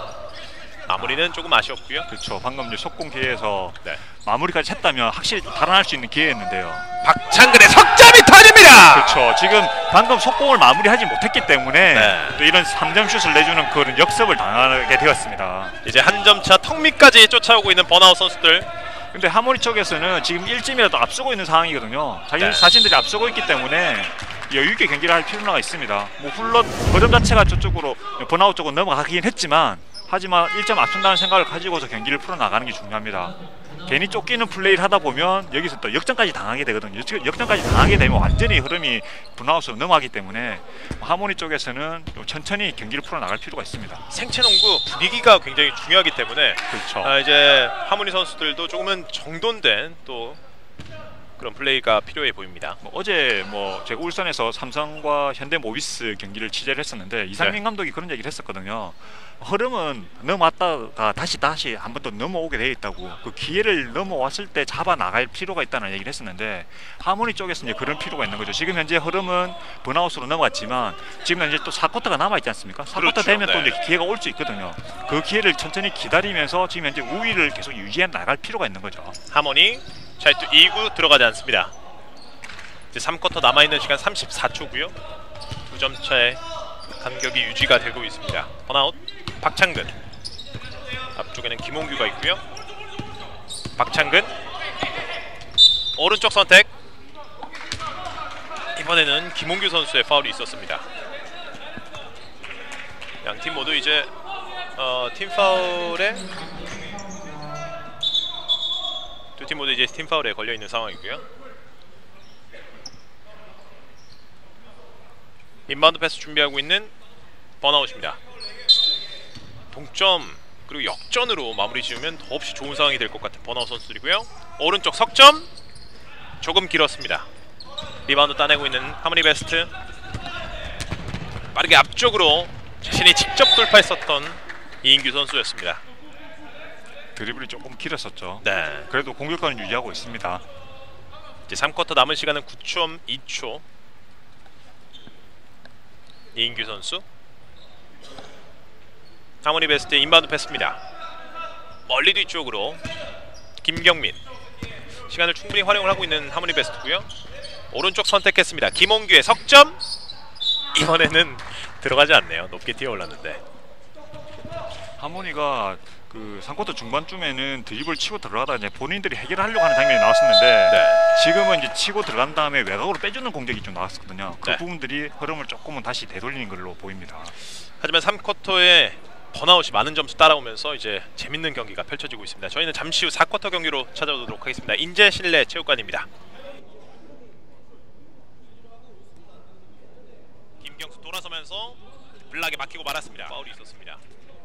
마무리는 조금 아쉬웠고요. 그렇죠. 방금 이제 속공 기회에서 네. 마무리까지 했다면 확실히 좀 달아날 수 있는 기회였는데요. 박창근의 석점이 터집니다. 그렇죠. 지금 방금 속공을 마무리하지 못했기 때문에 네. 또 이런 삼 점 슛을 내주는 그런 역습을 당하게 되었습니다. 이제 한 점차 턱 밑까지 쫓아오고 있는 번아웃 선수들. 근데 하모니 쪽에서는 지금 일 점이라도 앞서고 있는 상황이거든요. 자기 네. 자신들이 앞서고 있기 때문에 여유 있게 경기를 할 필요가 있습니다. 뭐 물론 거점 자체가 저쪽으로 번아웃 쪽으로 넘어가긴 했지만 하지만 일 점 앞선다는 생각을 가지고서 경기를 풀어나가는 게 중요합니다. 괜히 쫓기는 플레이를 하다 보면 여기서 또 역전까지 당하게 되거든요. 역전까지 당하게 되면 완전히 흐름이 번아웃으로 넘어가기 때문에 하모니 쪽에서는 좀 천천히 경기를 풀어나갈 필요가 있습니다. 생체농구 분위기가 굉장히 중요하기 때문에 그렇죠. 아, 이제 하모니 선수들도 조금은 정돈된 또 그런 플레이가 필요해 보입니다. 뭐 어제 뭐 제가 울산에서 삼성과 현대모비스 경기를 취재를 했었는데 이상민 네. 감독이 그런 얘기를 했었거든요. 흐름은 넘어왔다가 다시 다시 한 번 더 넘어오게 되어 있다고. 그 기회를 넘어왔을 때 잡아 나갈 필요가 있다는 얘기를 했었는데 하모니 쪽에서 이제 그런 필요가 있는 거죠. 지금 현재 흐름은 번아웃으로 넘어갔지만 지금 이제 또 사 쿼터가 남아 있지 않습니까? 사 쿼터 그렇죠. 되면 또 네. 이제 기회가 올 수 있거든요. 그 기회를 천천히 기다리면서 지금 현재 우위를 계속 유지해 나갈 필요가 있는 거죠. 하모니 자, 또 이 구 들어가지 않습니다. 이제 삼 쿼터 남아있는 시간 삼십사 초고요. 두 점 차의 간격이 유지가 되고 있습니다. 번아웃 박창근. 앞쪽에는 김홍규가 있고요. 박창근 오른쪽 선택. 이번에는 김홍규 선수의 파울이 있었습니다. 양 팀 모두 이제 어, 팀 파울에 두 팀 모두 이제 팀 파울에 걸려 있는 상황이고요. 인바운드 패스 준비하고 있는 번아웃입니다. 동점 그리고 역전으로 마무리 지으면 더없이 좋은 상황이 될 것 같은 번아웃 선수들이고요. 오른쪽 석점 조금 길었습니다. 리바운드 따내고 있는 하모니 베스트. 빠르게 앞쪽으로 자신이 직접 돌파했었던 이인규 선수였습니다. 드리블이 조금 길었었죠. 네. 그래도 공격권은 유지하고 있습니다. 이제 삼 쿼터 남은 시간은 구 점 이 초. 이인규 선수. 하모니 베스트의 인바운드 패스입니다. 멀리 뒤쪽으로 김경민. 시간을 충분히 활용을 하고 있는 하모니 베스트고요. 오른쪽 선택했습니다. 김홍규의 석점. 이번에는 들어가지 않네요. 높게 뛰어 올랐는데. 하모니가 그 삼 쿼터 중반쯤에는 드리블 치고 들어가다가 이제 본인들이 해결하려고 하는 장면이 나왔었는데 네. 지금은 이제 치고 들어간 다음에 외곽으로 빼주는 공격이 좀 나왔었거든요. 그 네. 부분들이 흐름을 조금은 다시 되돌리는 걸로 보입니다. 하지만 삼 쿼터에 번아웃이 많은 점수 따라오면서 이제 재밌는 경기가 펼쳐지고 있습니다. 저희는 잠시 후 사 쿼터 경기로 찾아오도록 하겠습니다. 인제 실내 체육관입니다. 김경수 돌아서면서 블락에 막히고 말았습니다. 파울이 있었습니다.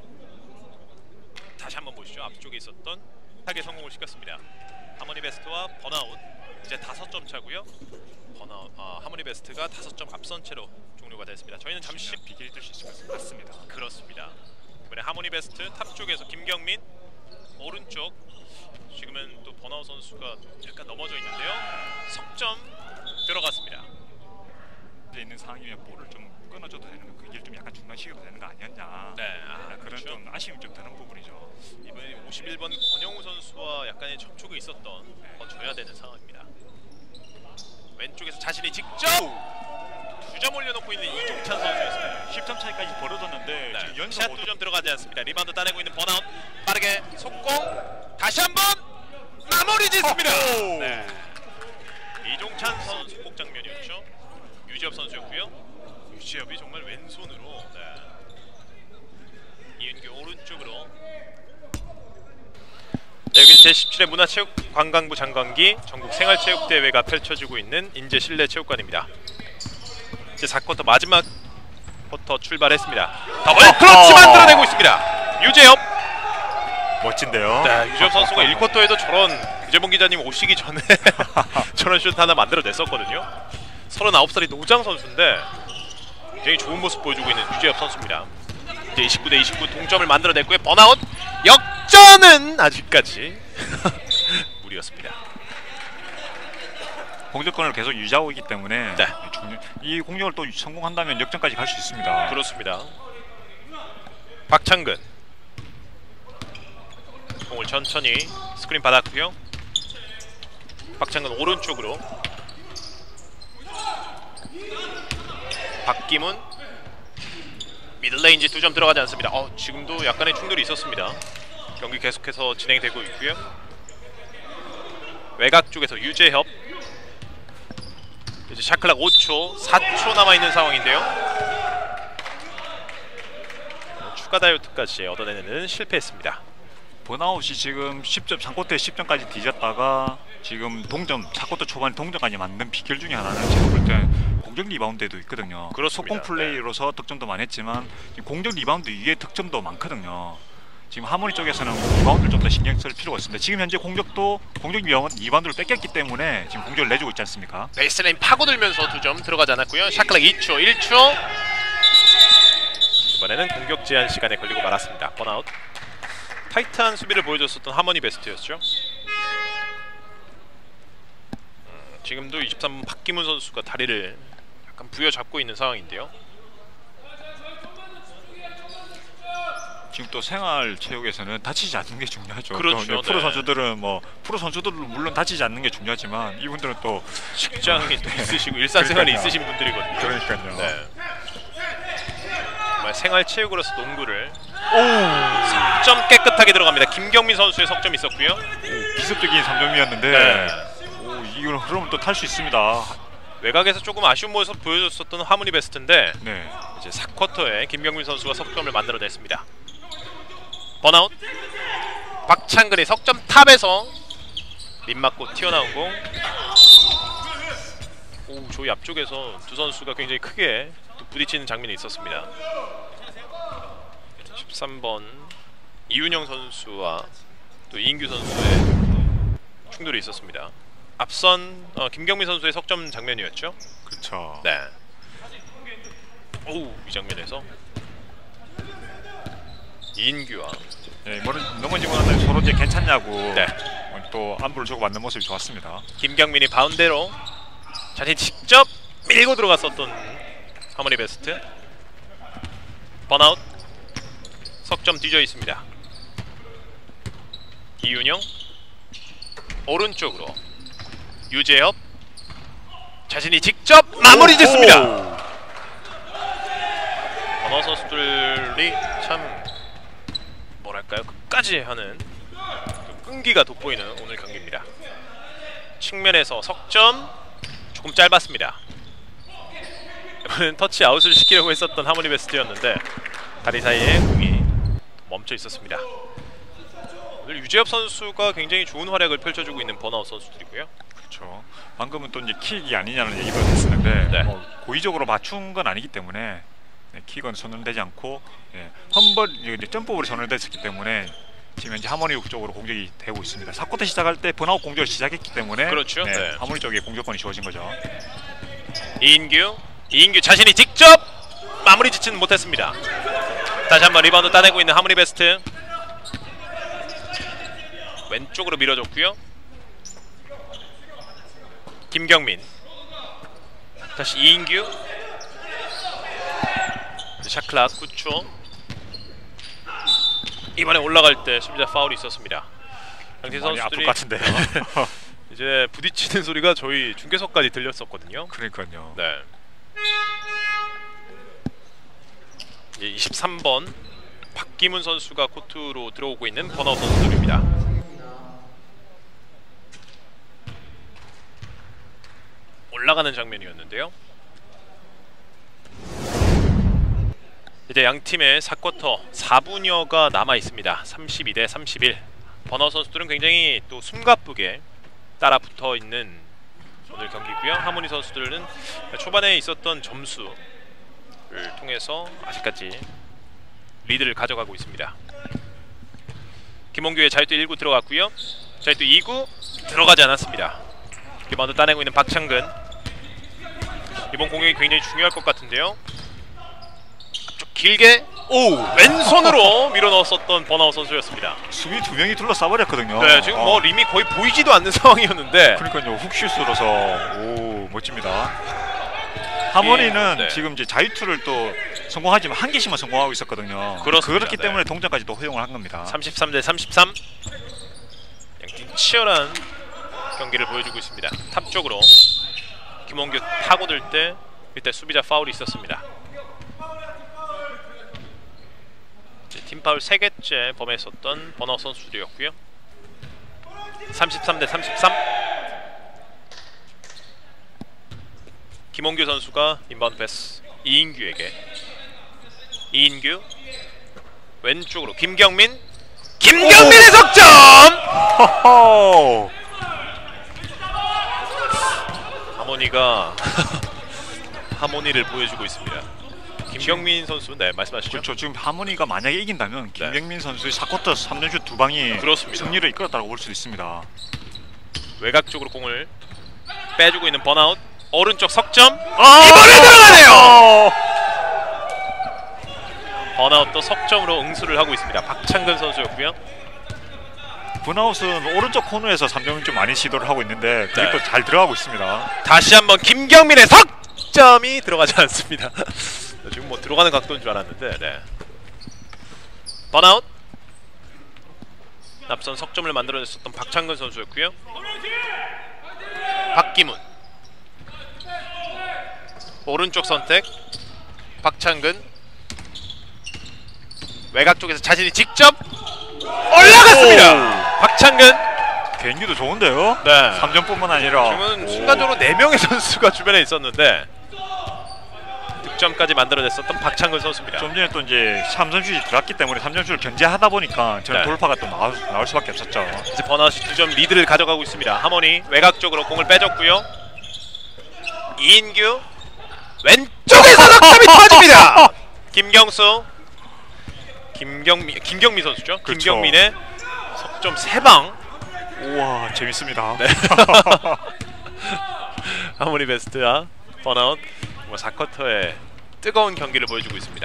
다시 한번 보시죠. 앞쪽에 있었던 타겟 성공을 시켰습니다. 하모니 베스트와 번아웃 이제 다섯 점 차고요. 번아웃 아, 하모니 베스트가 다섯 점 앞선 채로 종료가 됐습니다. 저희는 잠시 비길이 뜰 수 있을 것 같습니다. 그렇습니다. 이번에 하모니 베스트 탑 쪽에서 김경민 오른쪽 지금은 또 번아웃 선수가 약간 넘어져 있는데요. 석점 들어갔습니다. 있는 상황이면 볼을 좀 끊어줘도 되는 그 길 좀 약간 중간 시기로 되는 거 아니었냐. 네, 아, 그런 그렇죠. 좀 아쉬움이 좀 드는 부분이죠. 이번에 오십일 번 권영우 선수와 약간의 접촉이 있었던 더 줘야 되는 상황입니다. 왼쪽에서 자신이 직접 두 점 올려놓고 있는 이종찬 선수였습니다. 십 점 차이까지 벌어졌는데 네. 지금 연속 샷 두 점 들어가지 않습니다. 리바운드 따내고 있는 번아웃. 빠르게 속공 다시 한번 마무리 짓습니다. 네. 이종찬 선수 속공 장면이었죠. 유지엽 선수였고요. 유지엽이 정말 왼손으로 네. 이은규 오른쪽으로. 네, 여기는 제십칠 회 문화체육관광부 장관기 전국 생활체육대회가 펼쳐지고 있는 인제 실내체육관입니다. 이제 사 쿼터 마지막 쿼터 출발했습니다. 더블 클러치 만들어내고 있습니다. 유재엽. 멋진데요. 네, 유재엽 선수가 일 쿼터에도 저런 유재범 기자님 오시기 전에 저런 슛 하나 만들어냈었거든요. 서른아홉 살이 노장 선수인데 굉장히 좋은 모습 보여주고 있는 유재엽 선수입니다. 이제 이십구 대 이십구 동점을 만들어냈고요. 번아웃. 역전은 아직까지 무리였습니다. 공격권을 계속 유지하고 있기 때문에 네. 이 공격을 또 성공한다면 역전까지 갈 수 있습니다. 그렇습니다. 박창근 공을 천천히 스크린 받았고요. 박창근 오른쪽으로. 박기문 미들레인지 두 점 들어가지 않습니다. 어, 지금도 약간의 충돌이 있었습니다. 경기 계속해서 진행되고 있고요. 외곽 쪽에서 유재협. 이제 샤클락 오 초, 사 초 남아있는 상황인데요. 추가 다이어트까지 얻어내는 실패했습니다. 번아웃이 지금 십 점, 삼 쿼터에 십 점까지 뒤졌다가 지금 동점, 사 쿼터 초반에 동점까지 만든 비결 중에 하나는 제가 볼 때 공격 리바운드에도 있거든요. 그렇습니다. 속공 플레이로서 네. 득점도 많이 했지만 지금 공격 리바운드 이외에 득점도 많거든요. 지금 하모니 쪽에서는 리바운드를 좀 더 신경 쓸 필요가 있습니다. 지금 현재 공격도 공격 리바운드를 뺏겼기 때문에 지금 공격을 내주고 있지 않습니까? 베이스라인 파고들면서 두 점 들어가지 않았고요. 샤클락 이 초, 일 초. 이번에는 공격 제한 시간에 걸리고 말았습니다. 번아웃. 타이트한 수비를 보여줬었던 하모니 베스트였죠. 음, 지금도 이십삼 번 박기문 선수가 다리를 약간 부여잡고 있는 상황인데요. 지금 또 생활 체육에서는 다치지 않는 게 중요하죠. 그렇죠. 프로 네. 선수들은 뭐 프로 선수들은 물론 다치지 않는 게 중요하지만 이분들은 또 직장이 또 있으시고 일상생활이 있으신 분들이거든요. 그러니까요. 네. 정말 생활 체육으로서 농구를 석점 깨끗하게 들어갑니다. 김경민 선수의 석점이 있었고요. 오, 기습적인 삼 점이었는데 네. 오, 이걸 흐름을 또 탈 수 있습니다. 외곽에서 조금 아쉬운 모습 보여줬었던 하모니 베스트인데 네. 이제 사 쿼터에 김경민 선수가 석점을 만들어냈습니다. 번아웃. 박창근이 석점 탑에서 림 맞고 튀어나온 공. 오, 저희 앞쪽에서 두 선수가 굉장히 크게 또 부딪히는 장면이 있었습니다. 십삼 번 이윤영 선수와 또 이인규 선수의 충돌이 있었습니다. 앞선 어, 김경민 선수의 석점 장면이었죠. 그렇죠. 네. 오, 이 장면에서 이인규와 네, 넘어지고 나서 서로 이제 괜찮냐고 네. 또 안부를 주고 받는 모습이 좋았습니다. 김경민이 바운드로 자신이 직접 밀고 들어갔었던 하모니 베스트. 번아웃. 석점 뒤져 있습니다. 이윤영 오른쪽으로 유재엽 자신이 직접 마무리 짓습니다. 번호 선수들이 참 뭐랄까요, 끝까지 하는 그 끈기가 돋보이는 오늘 경기입니다. 측면에서 석점 조금 짧았습니다. 이번엔 터치 아웃을 시키려고 했었던 하모니 베스트였는데 다리 사이에 공이 멈춰 있었습니다. 오늘 유재엽 선수가 굉장히 좋은 활약을 펼쳐주고 있는 번아웃 선수들이고요. 그렇죠. 방금은 또 이제 킥이 아니냐는 얘기도 했었는데 네. 뭐 고의적으로 맞춘 건 아니기 때문에 네, 킥은 선언되지 않고 예, 험벌 이제 점프업으로 선언됐기 때문에 지금 현재 하모니 쪽으로 공격이 되고 있습니다. 사 쿼터 시작할 때 번아웃 공격을 시작했기 때문에 그렇죠. 네, 네. 하모니 쪽에 공격권이 주어진 거죠. 이인규 이인규 자신이 직접 마무리 짓지는 못했습니다. 다시 한번 리바운드 따내고 있는 하모니 베스트. 왼쪽으로 밀어줬고요. 김경민 다시 이인규. 샤클락 구 초. 이번에 올라갈 때 심지어 파울이 있었습니다. 양팀 많이 아플 선수들이 것 같은데요. 이제 부딪히는 소리가 저희 중계석까지 들렸었거든요. 그러니까요. 네. 이제 이십삼 번 박기문 선수가 코트로 들어오고 있는 번아웃 선수들입니다. 올라가는 장면이었는데요. 이제 양 팀의 사 쿼터 사 분여가 남아 있습니다. 삼십이 대 삼십일. 번아웃 선수들은 굉장히 또 숨가쁘게 따라 붙어 있는 오늘 경기고요. 하모니 선수들은 초반에 있었던 점수를 통해서 아직까지 리드를 가져가고 있습니다. 김홍규의 자유투 일 구 들어갔고요. 자유투 이 구 들어가지 않았습니다. 리바운드 따내고 있는 박창근. 이번 공격이 굉장히 중요할 것 같은데요. 앞쪽 길게 오 왼손으로 밀어넣었었던 번아웃 선수였습니다. 수비 두 명이 둘러싸버렸거든요. 네, 지금 뭐 어. 림이 거의 보이지도 않는 상황이었는데. 그러니까요. 훅슛으로서 오 멋집니다. 하모니는 네. 지금 이제 자유투를 또 성공하지만 한 개씩만 성공하고 있었거든요. 그렇습니다. 그렇기 네. 때문에 동작까지 또 허용을 한 겁니다. 삼십삼 대 삼십삼. 양팀 치열한 경기를 보여주고 있습니다. 탑 쪽으로 김홍규 파고들 때 이때 수비자 파울이 있었습니다. 팀 파울 세 개째 범했었던 번아웃 선수들이었고요. 삼십삼 대 삼십삼. 김홍규 선수가 인바운드 패스 이인규에게. 이인규 왼쪽으로 김경민. 김경민의 석점! 허허. 하모니가 하모니를 보여주고 있습니다. 김경민 선수, 네 말씀하시죠. 그렇죠. 지금 하모니가 만약에 이긴다면 김경민 선수의 사 쿼터 삼 점슛 두 방이 그렇습니다. 승리를 이끌었다고 볼 수 있습니다. 외곽 쪽으로 공을 빼주고 있는 번아웃. 오른쪽 석점. 아! 이번에 들어가네요. 번아웃도 석점으로 응수를 하고 있습니다. 박창근 선수였고요. 번아웃은 오른쪽 코너에서 삼 점을 좀 많이 시도를 하고 있는데 그게 네. 또 잘 들어가고 있습니다. 다시 한번 김경민의 석점이 들어가지 않습니다. 지금 뭐 들어가는 각도인 줄 알았는데, 네. 번아웃. 앞선 석점을 만들어냈었던 박창근 선수였고요. 박기문. 오른쪽 선택. 박창근. 외곽 쪽에서 자신이 직접 올라갔습니다. 박창근. 개인기도 좋은데요. 네. 삼 점뿐만 아니라 지금은 오. 순간적으로 네 명의 선수가 주변에 있었는데 득점까지 만들어냈었던 박창근 선수입니다. 좀 전에 또 이제 삼 점슛이 들어갔기 때문에 삼 점슛을 견제하다 보니까 저는 네. 돌파가 또 나올, 나올 수밖에 없었죠. 이제 번아웃이 두 점 리드를 가져가고 있습니다. 하모니 외곽 쪽으로 공을 빼줬고요. 이인규 왼쪽에서 석점이 터집니다. 김경수. 김경미 김경미 선수죠. 그렇죠. 김경민의 석점 세 방. 우와 재밌습니다. 네. 하모니 베스트와 번아웃 사 쿼터의 뜨거운 경기를 보여주고 있습니다.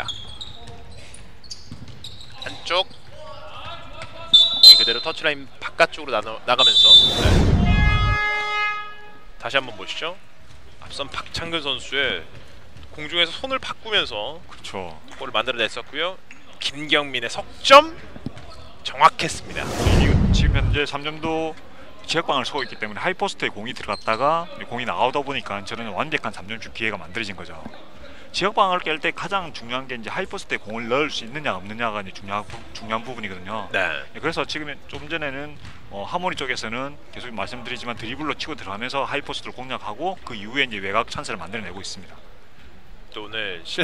한쪽 공이 그대로 터치라인 바깥쪽으로 나눠, 나가면서 네. 다시 한번 보시죠. 앞선 박창근 선수의 공중에서 손을 바꾸면서 그렇죠. 골을 만들어냈었고요. 김경민의 석점 정확했습니다. 지금 현재 삼 점도 지역방을 쏘고 있기 때문에 하이포스트에 공이 들어갔다가 공이 나오다 보니까 저는 완벽한 삼 점슛 기회가 만들어진 거죠. 지역방을 깰 때 가장 중요한 게 이제 하이포스트에 공을 넣을 수 있느냐 없느냐가 이제 중요한, 중요한 부분이거든요. 네. 그래서 지금 좀 전에는 어, 하모니 쪽에서는 계속 말씀드리지만 드리블로 치고 들어가면서 하이포스트를 공략하고 그 이후에 이제 외곽 찬스를 만들어내고 있습니다. 또 오늘 시...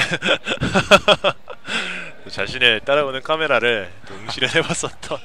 자신의 따라오는 카메라를 또 응시를 해봤었던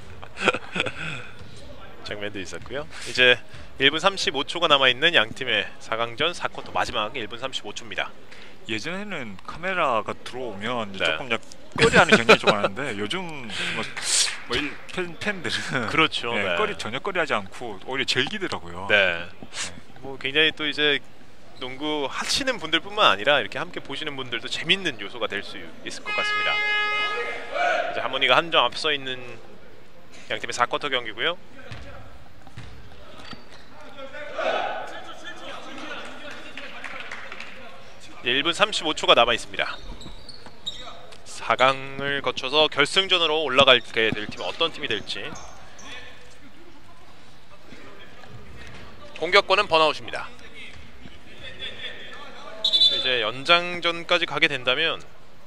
장면도 있었고요. 이제 일 분 삼십오 초가 남아있는 양팀의 사 강전 사 쿼터 마지막 일 분 삼십오 초입니다. 예전에는 카메라가 들어오면 네. 조금 약 꺼리하는 경향이 좀 많은데 요즘 뭐, 뭐 일, 팬, 팬들은 그렇죠. 네, 네. 꺼리 전혀 꺼리하지 않고 오히려 즐기더라고요. 네. 뭐 굉장히 또 이제 농구 하시는 분들뿐만 아니라 이렇게 함께 보시는 분들도 재밌는 요소가 될 수 있을 것 같습니다. 이제 하모니가 한 점 앞서 있는 양팀의 사 쿼터 경기고요. 일 분 삼십오 초가 남아 있습니다. 사 강을 거쳐서 결승전으로 올라가게 될 팀은 어떤 팀이 될지. 공격권은 번아웃입니다. 이제 연장전까지 가게 된다면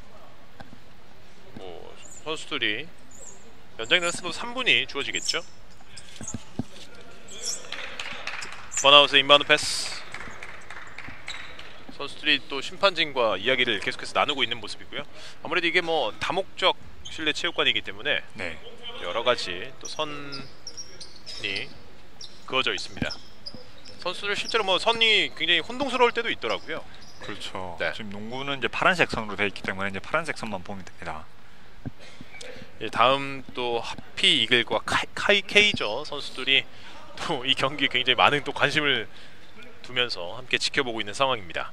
뭐 선수들이 연장전에서도 삼 분이 주어지겠죠. 번아웃의 인바운드 패스. 선수들이 또 심판진과 이야기를 계속해서 나누고 있는 모습이고요. 아무래도 이게 뭐 다목적 실내 체육관이기 때문에 네. 여러 가지 또 선이 그어져 있습니다. 선수들 실제로 뭐 선이 굉장히 혼동스러울 때도 있더라고요. 그렇죠. 네. 지금 농구는 이제 파란색 선으로 되어 있기 때문에 이제 파란색 선만 보면 됩니다. 예, 다음 또 하피 이글과 카이, 카이 케이저 선수들이 또 이 경기에 굉장히 많은 또 관심을 두면서 함께 지켜보고 있는 상황입니다.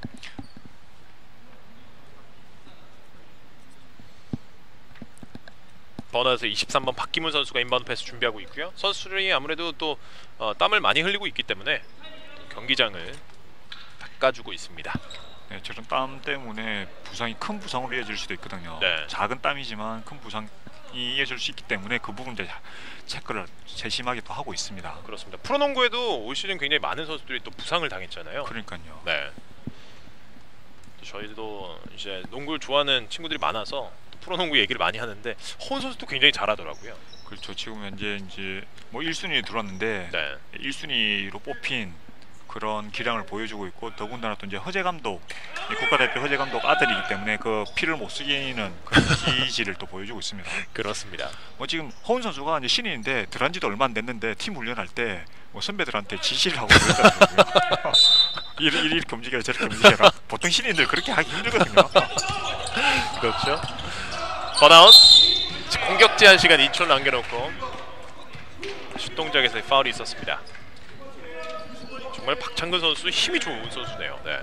번아웃에서 이십삼 번 박기문 선수가 인바운드 패스 준비하고 있고요. 선수들이 아무래도 또 어, 땀을 많이 흘리고 있기 때문에 경기장을 닦아주고 있습니다. 네, 저런 땀 때문에 부상이 큰 부상으로 이어질 수도 있거든요. 네. 작은 땀이지만 큰 부상이 이어질 수 있기 때문에 그 부분 이제 체크를 세심하게 또 하고 있습니다. 그렇습니다. 프로농구에도 올 시즌 굉장히 많은 선수들이 또 부상을 당했잖아요. 그러니까요. 네. 저희도 이제 농구를 좋아하는 친구들이 많아서 프로농구 얘기를 많이 하는데 허운 선수도 굉장히 잘하더라고요. 그렇죠. 지금 현재 이제 뭐 일 순위에 들어왔는데 네. 일 순위로 뽑힌 그런 기량을 보여주고 있고 더군다나 또 이제 허재 감독, 이 국가대표 허재 감독 아들이기 때문에 그 피를 못 쓰기는 그런 기질을 또 보여주고 있습니다. 그렇습니다. 뭐 지금 허운 선수가 이제 신인인데 들어간 지도 얼마 안 됐는데 팀 훈련할 때 뭐 선배들한테 지시를 하고 그러더라고요. 이렇게, 이렇게 움직여라 저렇게 움직여라. 보통 신인들 그렇게 하기 힘들거든요. 그렇죠. 번아웃. 공격 제한 시간 이 초를 남겨놓고 슛 동작에서의 파울이 있었습니다. 정말 박창근 선수 힘이 좋은 선수네요. 네.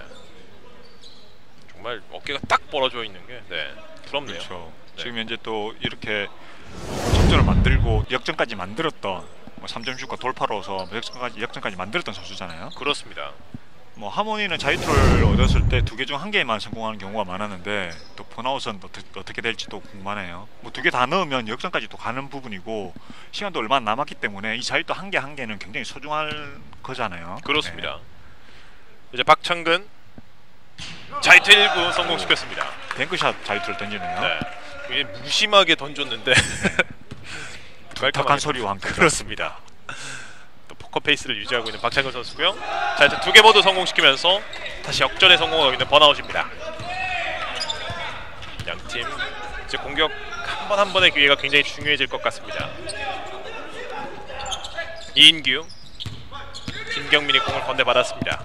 정말 어깨가 딱 벌어져 있는 게 네. 부럽네요. 그렇죠. 네. 지금 현재 또 이렇게 점점을 만들고 역전까지 만들었던 뭐 삼 점 슛과 돌파로서 역전까지 역전까지 만들었던 선수잖아요. 그렇습니다. 뭐 하모니는 자유투를 얻었을 때 두 개 중 한 개만 성공하는 경우가 많았는데 또 번아웃은 어떻게, 어떻게 될지 또 궁금하네요. 뭐 두 개 다 넣으면 역전까지 또 가는 부분이고 시간도 얼마 안 남았기 때문에 이 자유투 한 개 한 개는 굉장히 소중할 거잖아요. 그렇습니다. 네. 이제 박창근 자유투 일구 성공시켰습니다. 뱅크샷 자유투를 던지네요. 네. 이게 무심하게 던졌는데 탁한 소리와 함께 그렇습니다. 또 포커 페이스를 유지하고 있는 박창근 선수고요. 자, 이제 두 개 모두 성공시키면서 다시 역전에 성공하고 있는 번아웃입니다. 양팀 이제 공격 한 번 한 번의 기회가 굉장히 중요해질 것 같습니다. 이인규, 김경민이 공을 건네받았습니다.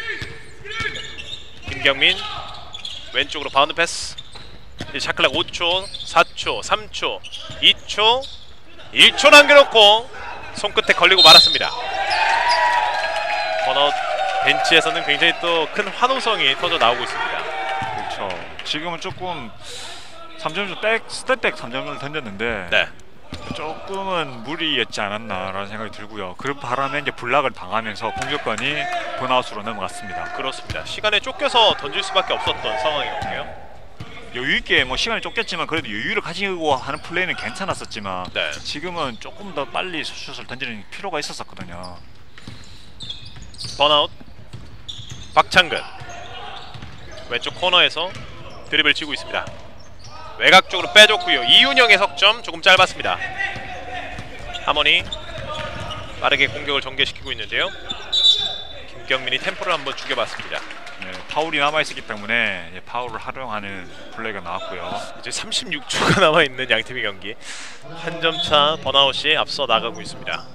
김경민 왼쪽으로 바운드 패스. 샤클락 오 초, 사 초, 삼 초, 이 초, 일 초 남겨놓고 손끝에 걸리고 말았습니다. 번아웃 벤치에서는 굉장히 또 큰 환호성이 터져 나오고 있습니다. 그렇죠. 지금은 조금 삼 점슛 백 스텝백 삼 점을 던졌는데 네. 조금은 무리였지 않았나라는 생각이 들고요. 그런 바람에 이제 블락을 당하면서 공격권이 번아웃으로 넘어갔습니다. 그렇습니다. 시간에 쫓겨서 던질 수밖에 없었던 상황이었고요. 여유 있게 뭐 시간이 쫓겼지만 그래도 여유를 가지고 하는 플레이는 괜찮았었지만 네. 지금은 조금 더 빨리 슛을 던지는 필요가 있었었거든요. 번아웃. 박창근 왼쪽 코너에서 드리블 치고 있습니다. 외곽 쪽으로 빼줬고요. 이윤영의 석점 조금 짧았습니다. 하모니 빠르게 공격을 전개시키고 있는데요. 김경민이 템포를 한번 죽여봤습니다. 네, 파울이 남아있었기 때문에 이제 파울을 활용하는 플레이가 나왔고요. 이제 삼십육 초가 남아있는 양팀의 경기. 한 점차 번아웃이 앞서 나가고 있습니다.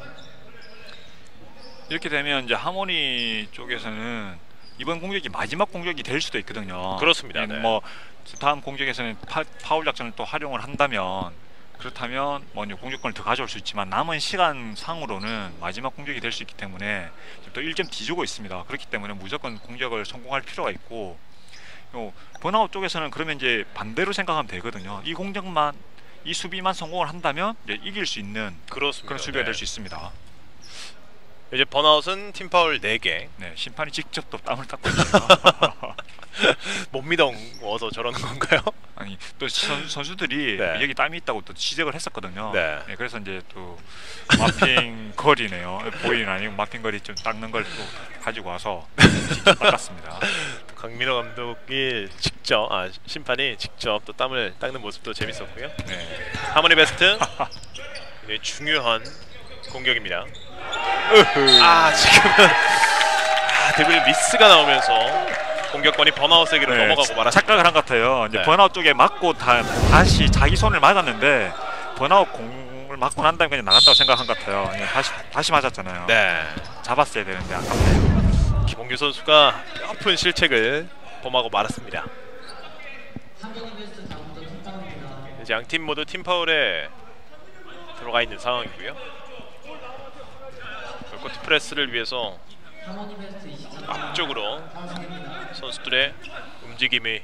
이렇게 되면 이제 하모니 쪽에서는 이번 공격이 마지막 공격이 될 수도 있거든요. 그렇습니다. 네. 뭐 다음 공격에서는 파, 파울 작전을 또 활용을 한다면 그렇다면 뭐 공격권을 더 가져올 수 있지만 남은 시간 상으로는 마지막 공격이 될 수 있기 때문에 또 일 점 뒤주고 있습니다. 그렇기 때문에 무조건 공격을 성공할 필요가 있고 요 번아웃 쪽에서는 그러면 이제 반대로 생각하면 되거든요. 이 공격만 이 수비만 성공을 한다면 이제 이길 수 있는 그렇습니다. 그런 수비가 네. 될 수 있습니다. 이제 번아웃은 팀 파울 네 개. 네, 심판이 직접 또 땀을 닦고 있어요. 못 믿어서 저러는 건가요? 아니 아니 또 선, 선수들이 네. 여기 땀이 있다고 또 지적을 했었거든요. 네. 네, 그래서 이제 또 마핑 거리네요. 보이는 아니고 마핑 거리 좀 닦는 걸 또 가지고 와서 직접 닦았습니다. 강민호 감독이 직접, 아 심판이 직접 또 땀을 닦는 모습도 재밌었고요. 네. 하모니 베스트 네, 중요한 공격입니다. 아 지금은 아, 데빌 미스가 나오면서 공격권이 번아웃에게로 네, 넘어가고 말았습니다. 착각을 한 것 같아요. 이제 네. 번아웃 쪽에 맞고 다, 다시 자기 손을 맞았는데 번아웃 공을 맞고 난 다음에 그냥 나갔다고 생각한 것 같아요. 그냥 다시 다시 맞았잖아요. 네. 잡았어야 되는데 아깝네요. 김홍규 선수가 뼈아픈 실책을 범하고 말았습니다. 이제 양팀 모두 팀 파울에 들어가 있는 상황이고요. 골코트 프레스를 위해서 앞쪽으로 선수들의 움직임이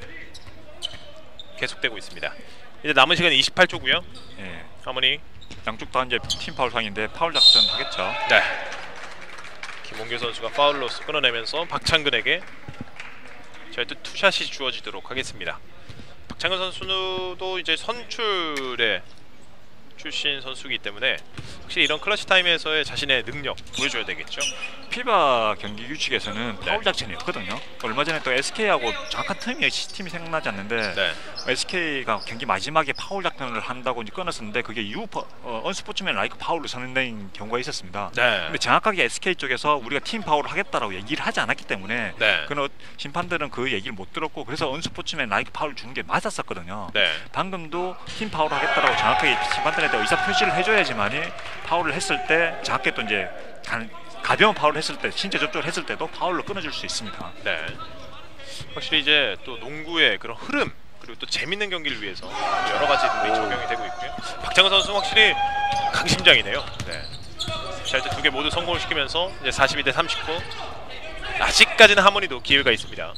계속되고 있습니다. 이제 남은 시간 이십팔 초고요. 예. 하모니 양쪽 다 이제 팀 파울 상인데 파울 작전 하겠죠. 네. 김홍규 선수가 파울로스 끊어내면서 박창근에게 저희 또 투샷이 주어지도록 하겠습니다. 박창근 선수도 이제 선출의 출신 선수이기 때문에 확실히 이런 클러치 타임에서의 자신의 능력 보여줘야 되겠죠. 피바 경기 규칙에서는 파울 네. 작전이 없거든요. 얼마 전에 또 에스케이하고 정확한 팀이, 팀이 생각나지 않는데 네. 에스케이가 경기 마지막에 파울 작전을 한다고 이제 끊었었는데 그게 이후 파, 어, 언스포츠맨 라이크 파울로 선언된 경우가 있었습니다. 네. 근데 정확하게 에스케이 쪽에서 우리가 팀 파울을 하겠다라고 얘기를 하지 않았기 때문에 네. 그 심판들은 그 얘기를 못 들었고 그래서 언스포츠맨 라이크 파울 주는 게 맞았었거든요. 네. 방금도 팀 파울을 하겠다라고 정확하게 심판들한테 의사 표시를 해줘야지만이 파울을 했을 때 정확하게 또 이제 간, 가벼운 파울을 했을 때 신체 접촉을 했을 때도 파울로 끊어줄 수 있습니다. 네. 확실히 이제 또 농구의 그런 흐름 그리고 또 재밌는 경기를 위해서 여러 가지 룰이 적용이 되고 있고요. 박창근 선수 확실히 강심장이네요. 네. 자, 이제 두 개 모두 성공을 시키면서 이제 사십이 대 삼십구. 아직까지는 하모니도 기회가 있습니다.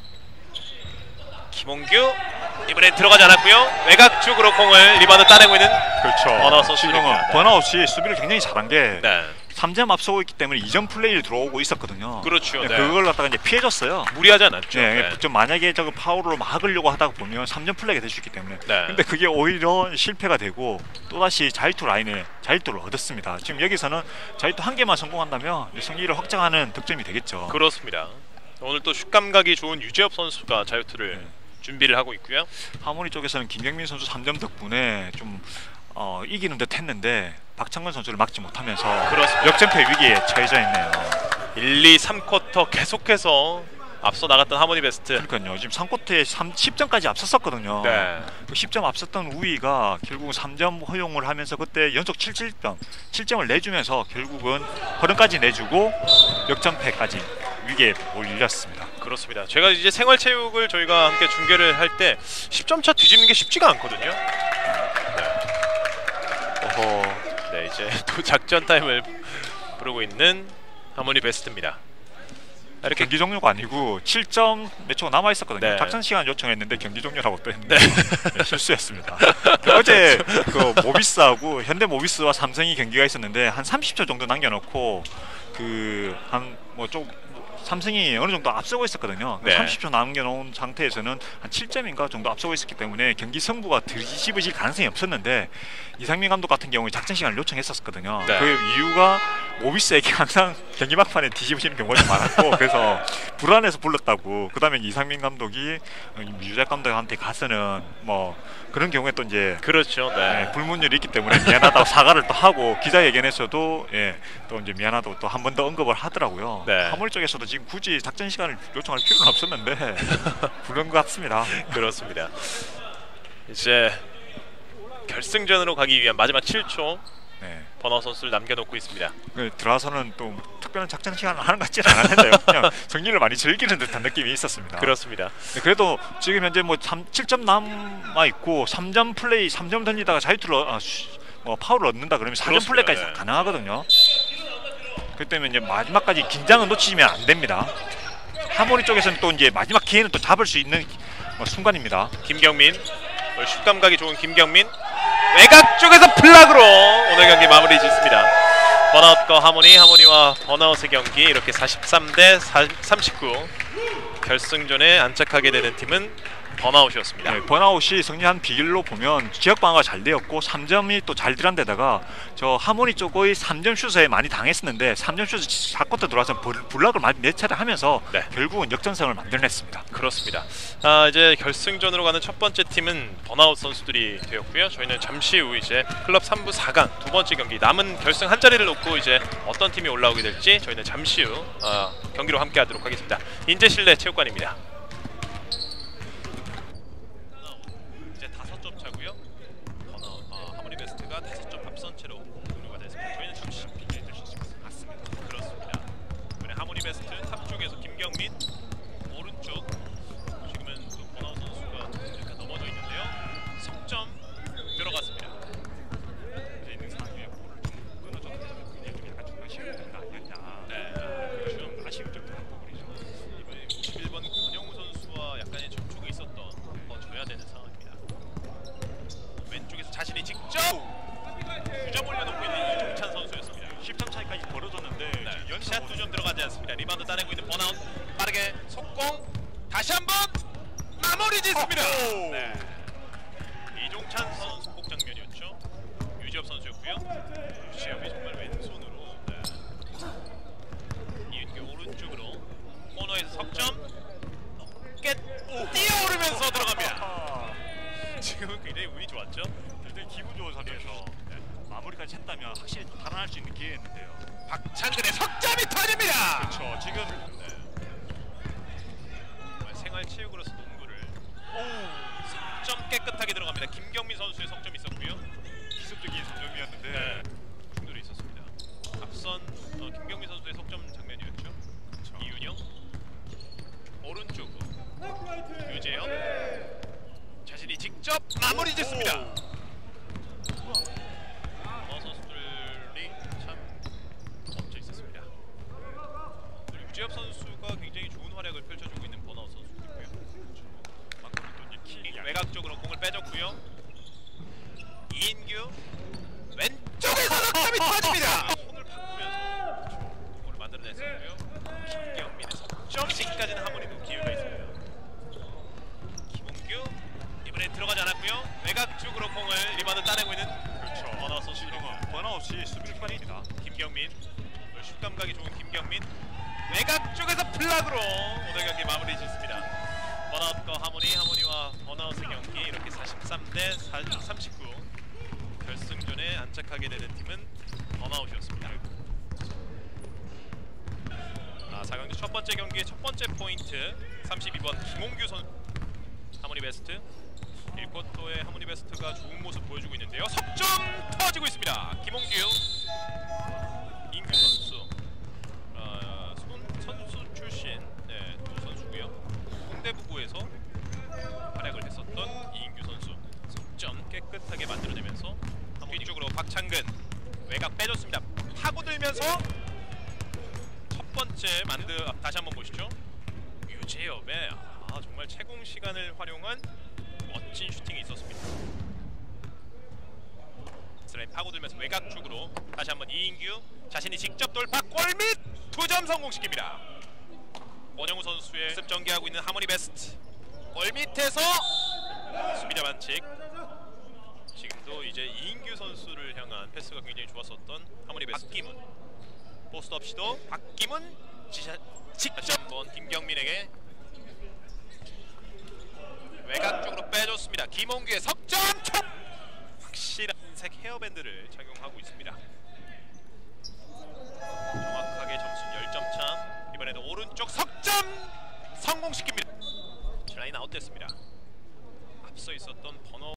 김홍규 이번엔 들어가지 않았고요. 외곽 쪽으로 공을 리바운드 따내고 있는 그렇죠. 번아웃 지금은 선수입니다. 네. 번아웃이 수비를 굉장히 잘한 게 네. 삼 점 앞서고 있기 때문에 이 점 플레이를 들어오고 있었거든요. 그렇죠. 네, 네. 그걸 갖다가 이제 피해줬어요. 무리하지 않았죠. 네, 네. 좀 만약에 저거 파울로 막으려고 하다가 보면 삼 점 플레이가 될 수 있기 때문에. 네. 근데 그게 오히려 실패가 되고 또다시 자유투 라인에 자유투를 얻었습니다. 지금 여기서는 자유투 한 개만 성공한다면 승리를 확정하는 득점이 되겠죠. 그렇습니다. 오늘 또 슛 감각이 좋은 유재엽 선수가 자유투를 네. 준비를 하고 있고요. 하모니 쪽에서는 김경민 선수 삼 점 덕분에 좀 어, 이기는 듯 했는데 박창근 선수를 막지 못하면서 그렇습니다. 역전패 위기에 처해져 있네요. 일, 이, 삼 쿼터 계속해서 앞서 나갔던 하모니 베스트. 그러니까요. 지금 삼 쿼터에 십 점까지 앞섰었거든요. 네. 그 십 점 앞섰던 우위가 결국 삼 점 허용을 하면서 그때 연속 칠 점, 칠 점을 내주면서 결국은 허름까지 내주고 역전패까지 위기에 몰렸습니다. 그렇습니다. 제가 이제 생활체육을 저희가 함께 중계를 할 때 십 점 차 뒤집는 게 쉽지가 않거든요. 네. 어허. 네, 이제 또 작전 타임을 부르고 있는 하모니 베스트입니다. 이렇게 경기 종료가 아니고 칠 점 몇 초가 남아 있었거든요. 네. 작전 시간 요청했는데 경기 종료라고 또 했는데 네. 네, 실수했습니다. 그 어제 그 모비스하고 현대 모비스와 삼성이 경기가 있었는데 한 삼십 초 정도 남겨놓고 그 한 뭐 좀 삼성이 어느 정도 앞서고 있었거든요. 네. 삼십 초 남겨놓은 상태에서는 한 칠 점인가 정도 앞서고 있었기 때문에 경기 승부가 뒤집어질 가능성이 없었는데 이상민 감독 같은 경우에 작전 시간을 요청했었거든요. 네. 그 이유가 모비스에게 항상 경기 막판에 뒤집어지는 경우가 좀 많았고 그래서 불안해서 불렀다고. 그 다음에 이상민 감독이 유작 감독한테 가서는 뭐 그런 경우에 또 이제 그렇죠. 네. 네, 불문율이 있기 때문에 미안하다고 사과를 또 하고 기자회견에서도 예, 또 이제 미안하다고 또 한 번 더 언급을 하더라고요. 네. 하모니 쪽에서도 지금 굳이 작전 시간을 요청할 필요는 없었는데 그런 것 같습니다. 그렇습니다. 이제 결승전으로 가기 위한 마지막 칠 초 네. 번호 선수를 남겨놓고 있습니다. 그 들어와서는 또 특별한 작전 시간을 하는 것 같지는 않았는데요. 그냥 승리를 많이 즐기는 듯한 느낌이 있었습니다. 그렇습니다. 네, 그래도 지금 현재 뭐 칠 점 남아 있고 삼 점 플레이 삼 점 던지다가 자유투를 어, 아, 쉬, 뭐 파울을 얻는다 그러면 사 점 그렇습니다. 플레이까지 네. 가능하거든요. 그렇기 때문에 이제 마지막까지 긴장은 놓치면 안 됩니다. 하모니 쪽에서는 또 이제 마지막 기회는 또 잡을 수 있는 뭐 순간입니다. 김경민, 오늘 슛 감각이 좋은 김경민 외곽 쪽에서 블락으로 오늘 경기 마무리 짓습니다. 번아웃과 하모니, 하모니와 번아웃의 경기 이렇게 사십삼 대 삼십구 결승전에 안착하게 되는 팀은 번아웃이었습니다. 네, 번아웃이 승리한 비결로 보면 지역 방어가 잘 되었고 삼 점이 또 잘 들어간 데다가 저 하모니 쪽의 삼 점 슛에 많이 당했었는데 삼 점 슛 사 쿼터 들어와서 블락을 몇 차례 하면서 네. 결국은 역전승을 만들어냈습니다. 그렇습니다. 아, 이제 결승전으로 가는 첫 번째 팀은 번아웃 선수들이 되었고요. 저희는 잠시 후 이제 클럽 삼 부 사 강 두 번째 경기 남은 결승 한 자리를 놓고 이제 어떤 팀이 올라오게 될지 저희는 잠시 후 어, 경기로 함께하도록 하겠습니다. 인제실내 체육관입니다. 이제 다섯 점 차고요. 번아웃, 어, 하모니 베스트가 다섯 점 앞선 채로 종료가 됐습니다. 저희는 잠시 핑계해 주실 수 있습니다. 그렇습니다. 이번에 하모니 베스트 탑 쪽에서 김경민, 오른쪽 지금은 그 번아웃 선수가 약간 넘어져 있는데요. 석점 들어갔습니다. 이제 있는 상황에 볼을 좀 끊어줬는데 그게 좀 약간 중간 시간대가 아니었냐. 네. 좀 아쉬운 점도 한 부분이죠. 이번에 오십일 번 권영우 선수와 약간의 접촉이 있었던 더 줘야 되는 상황입니다. 왼쪽에서 자신이 직접 두 점 올려놓고 있는 이종찬 선수였습니다. 십 점 차이까지 벌어졌는데 네. 연샷 두 점 들어가지 않습니다. 리바운드 따내고 있는 번아웃 빠르게 속공 다시 한번 마무리 짓습니다. 네. 이종찬 선수 속공 장면이었죠. 유지엽 선수였고요. 유지엽이 정말 왼손으로 네. 이은규 오른쪽으로 코너에서 석점 깨 뛰어오르면서 들어갑니다. 지금은 굉장히 운이 좋았죠. 굉장히 기분 좋은 상태에서 네. 마무리까지 했다면 확실히 더 달아날 수 있는 기회였는데요. 박찬근의 석점이 터집니다. 그렇죠. 지금 네. 정말 생활체육으로서 농구를 오 석점 깨끗하게 들어갑니다. 김경민 선수의 석점이 있었고요. 기습적인 석점이었는데 네. 충돌이 있었습니다. 앞선 어, 김경민 선수의 석점 장면이었죠. 그렇죠. 이윤영 오른쪽으로 유재영 자신이 직접 마무리 짓습니다. 어 선수들이 참 멈춰 있었습니다. 유재엽 선수가 굉장히 좋은 활약을 펼쳐주고 있는 번아웃 선수이고요. 그렇죠. 방금 또 이제 킥 외곽 쪽으로 공을 빼줬고요. 이인규 왼쪽에서 석점이 터집니다. 손을 바꾸면서 공을 만들어냈었고요. 김경민의 석점씩까지는 하모니도 기회가 있습니다. 김홍규 이번에 들어가지 않았고요. 외곽 쪽으로 공을 리바운드 따내고 있는 그렇죠. 번아웃 선수. 번아웃이 수비 기반입니다. 김경민 오늘 슛 감각이 좋은 김경민 외곽 쪽에서 플락으로 오늘 경기 마무리 짓습니다. 번아웃과 하모니, 하모니와 번아웃의 경기 이렇게 사십삼 대 삼십구 결승전에 안착하게 되는 팀은 번아웃이었습니다. 아, 사 강전 첫 번째 경기의 첫 번째 포인트 삼십이 번 김홍규 선 하모니 베스트 일 쿼터에 하모니 베스트가 좋은 모습 보여주고 있는데요. 석점 터지고 있습니다. 김홍규 인규 선수 어, 손, 선수 출신 네, 두 선수고요. 홍대부구에서 활약을 했었던 이인규 선수 석점 깨끗하게 만들어내면서 뒤쪽으로 박창근 외곽 빼줬습니다. 파고들면서 첫 번째 만드 아, 다시 한번 보시죠. 유재엽의 아, 정말 채공 시간을 활용한 멋진 슈팅이 있었습니다. 스트라이크 파고들면서 외곽 쪽으로 다시 한번 이인규 자신이 직접 돌파 골밑 두 점 성공시킵니다. 원영우 선수의 습 전개하고 있는 하모니 베스트 골밑에서 수비자 반칙. 지금도 이제 이인규 선수를 향한 패스가 굉장히 좋았었던 하모니 베스트. 박기문 포스트업 시도 박기문 지시, 직접 한번 김경민에게 외곽 쪽으로 빼줬습니다. 김홍규의 석점 촉! 확실한 흰색 헤어밴드를 착용하고 있습니다. 정확하게 점수 십 점 차. 이번에도 오른쪽 석점 성공시킵니다. 라인 아웃됐습니다. 앞서 있었던 번호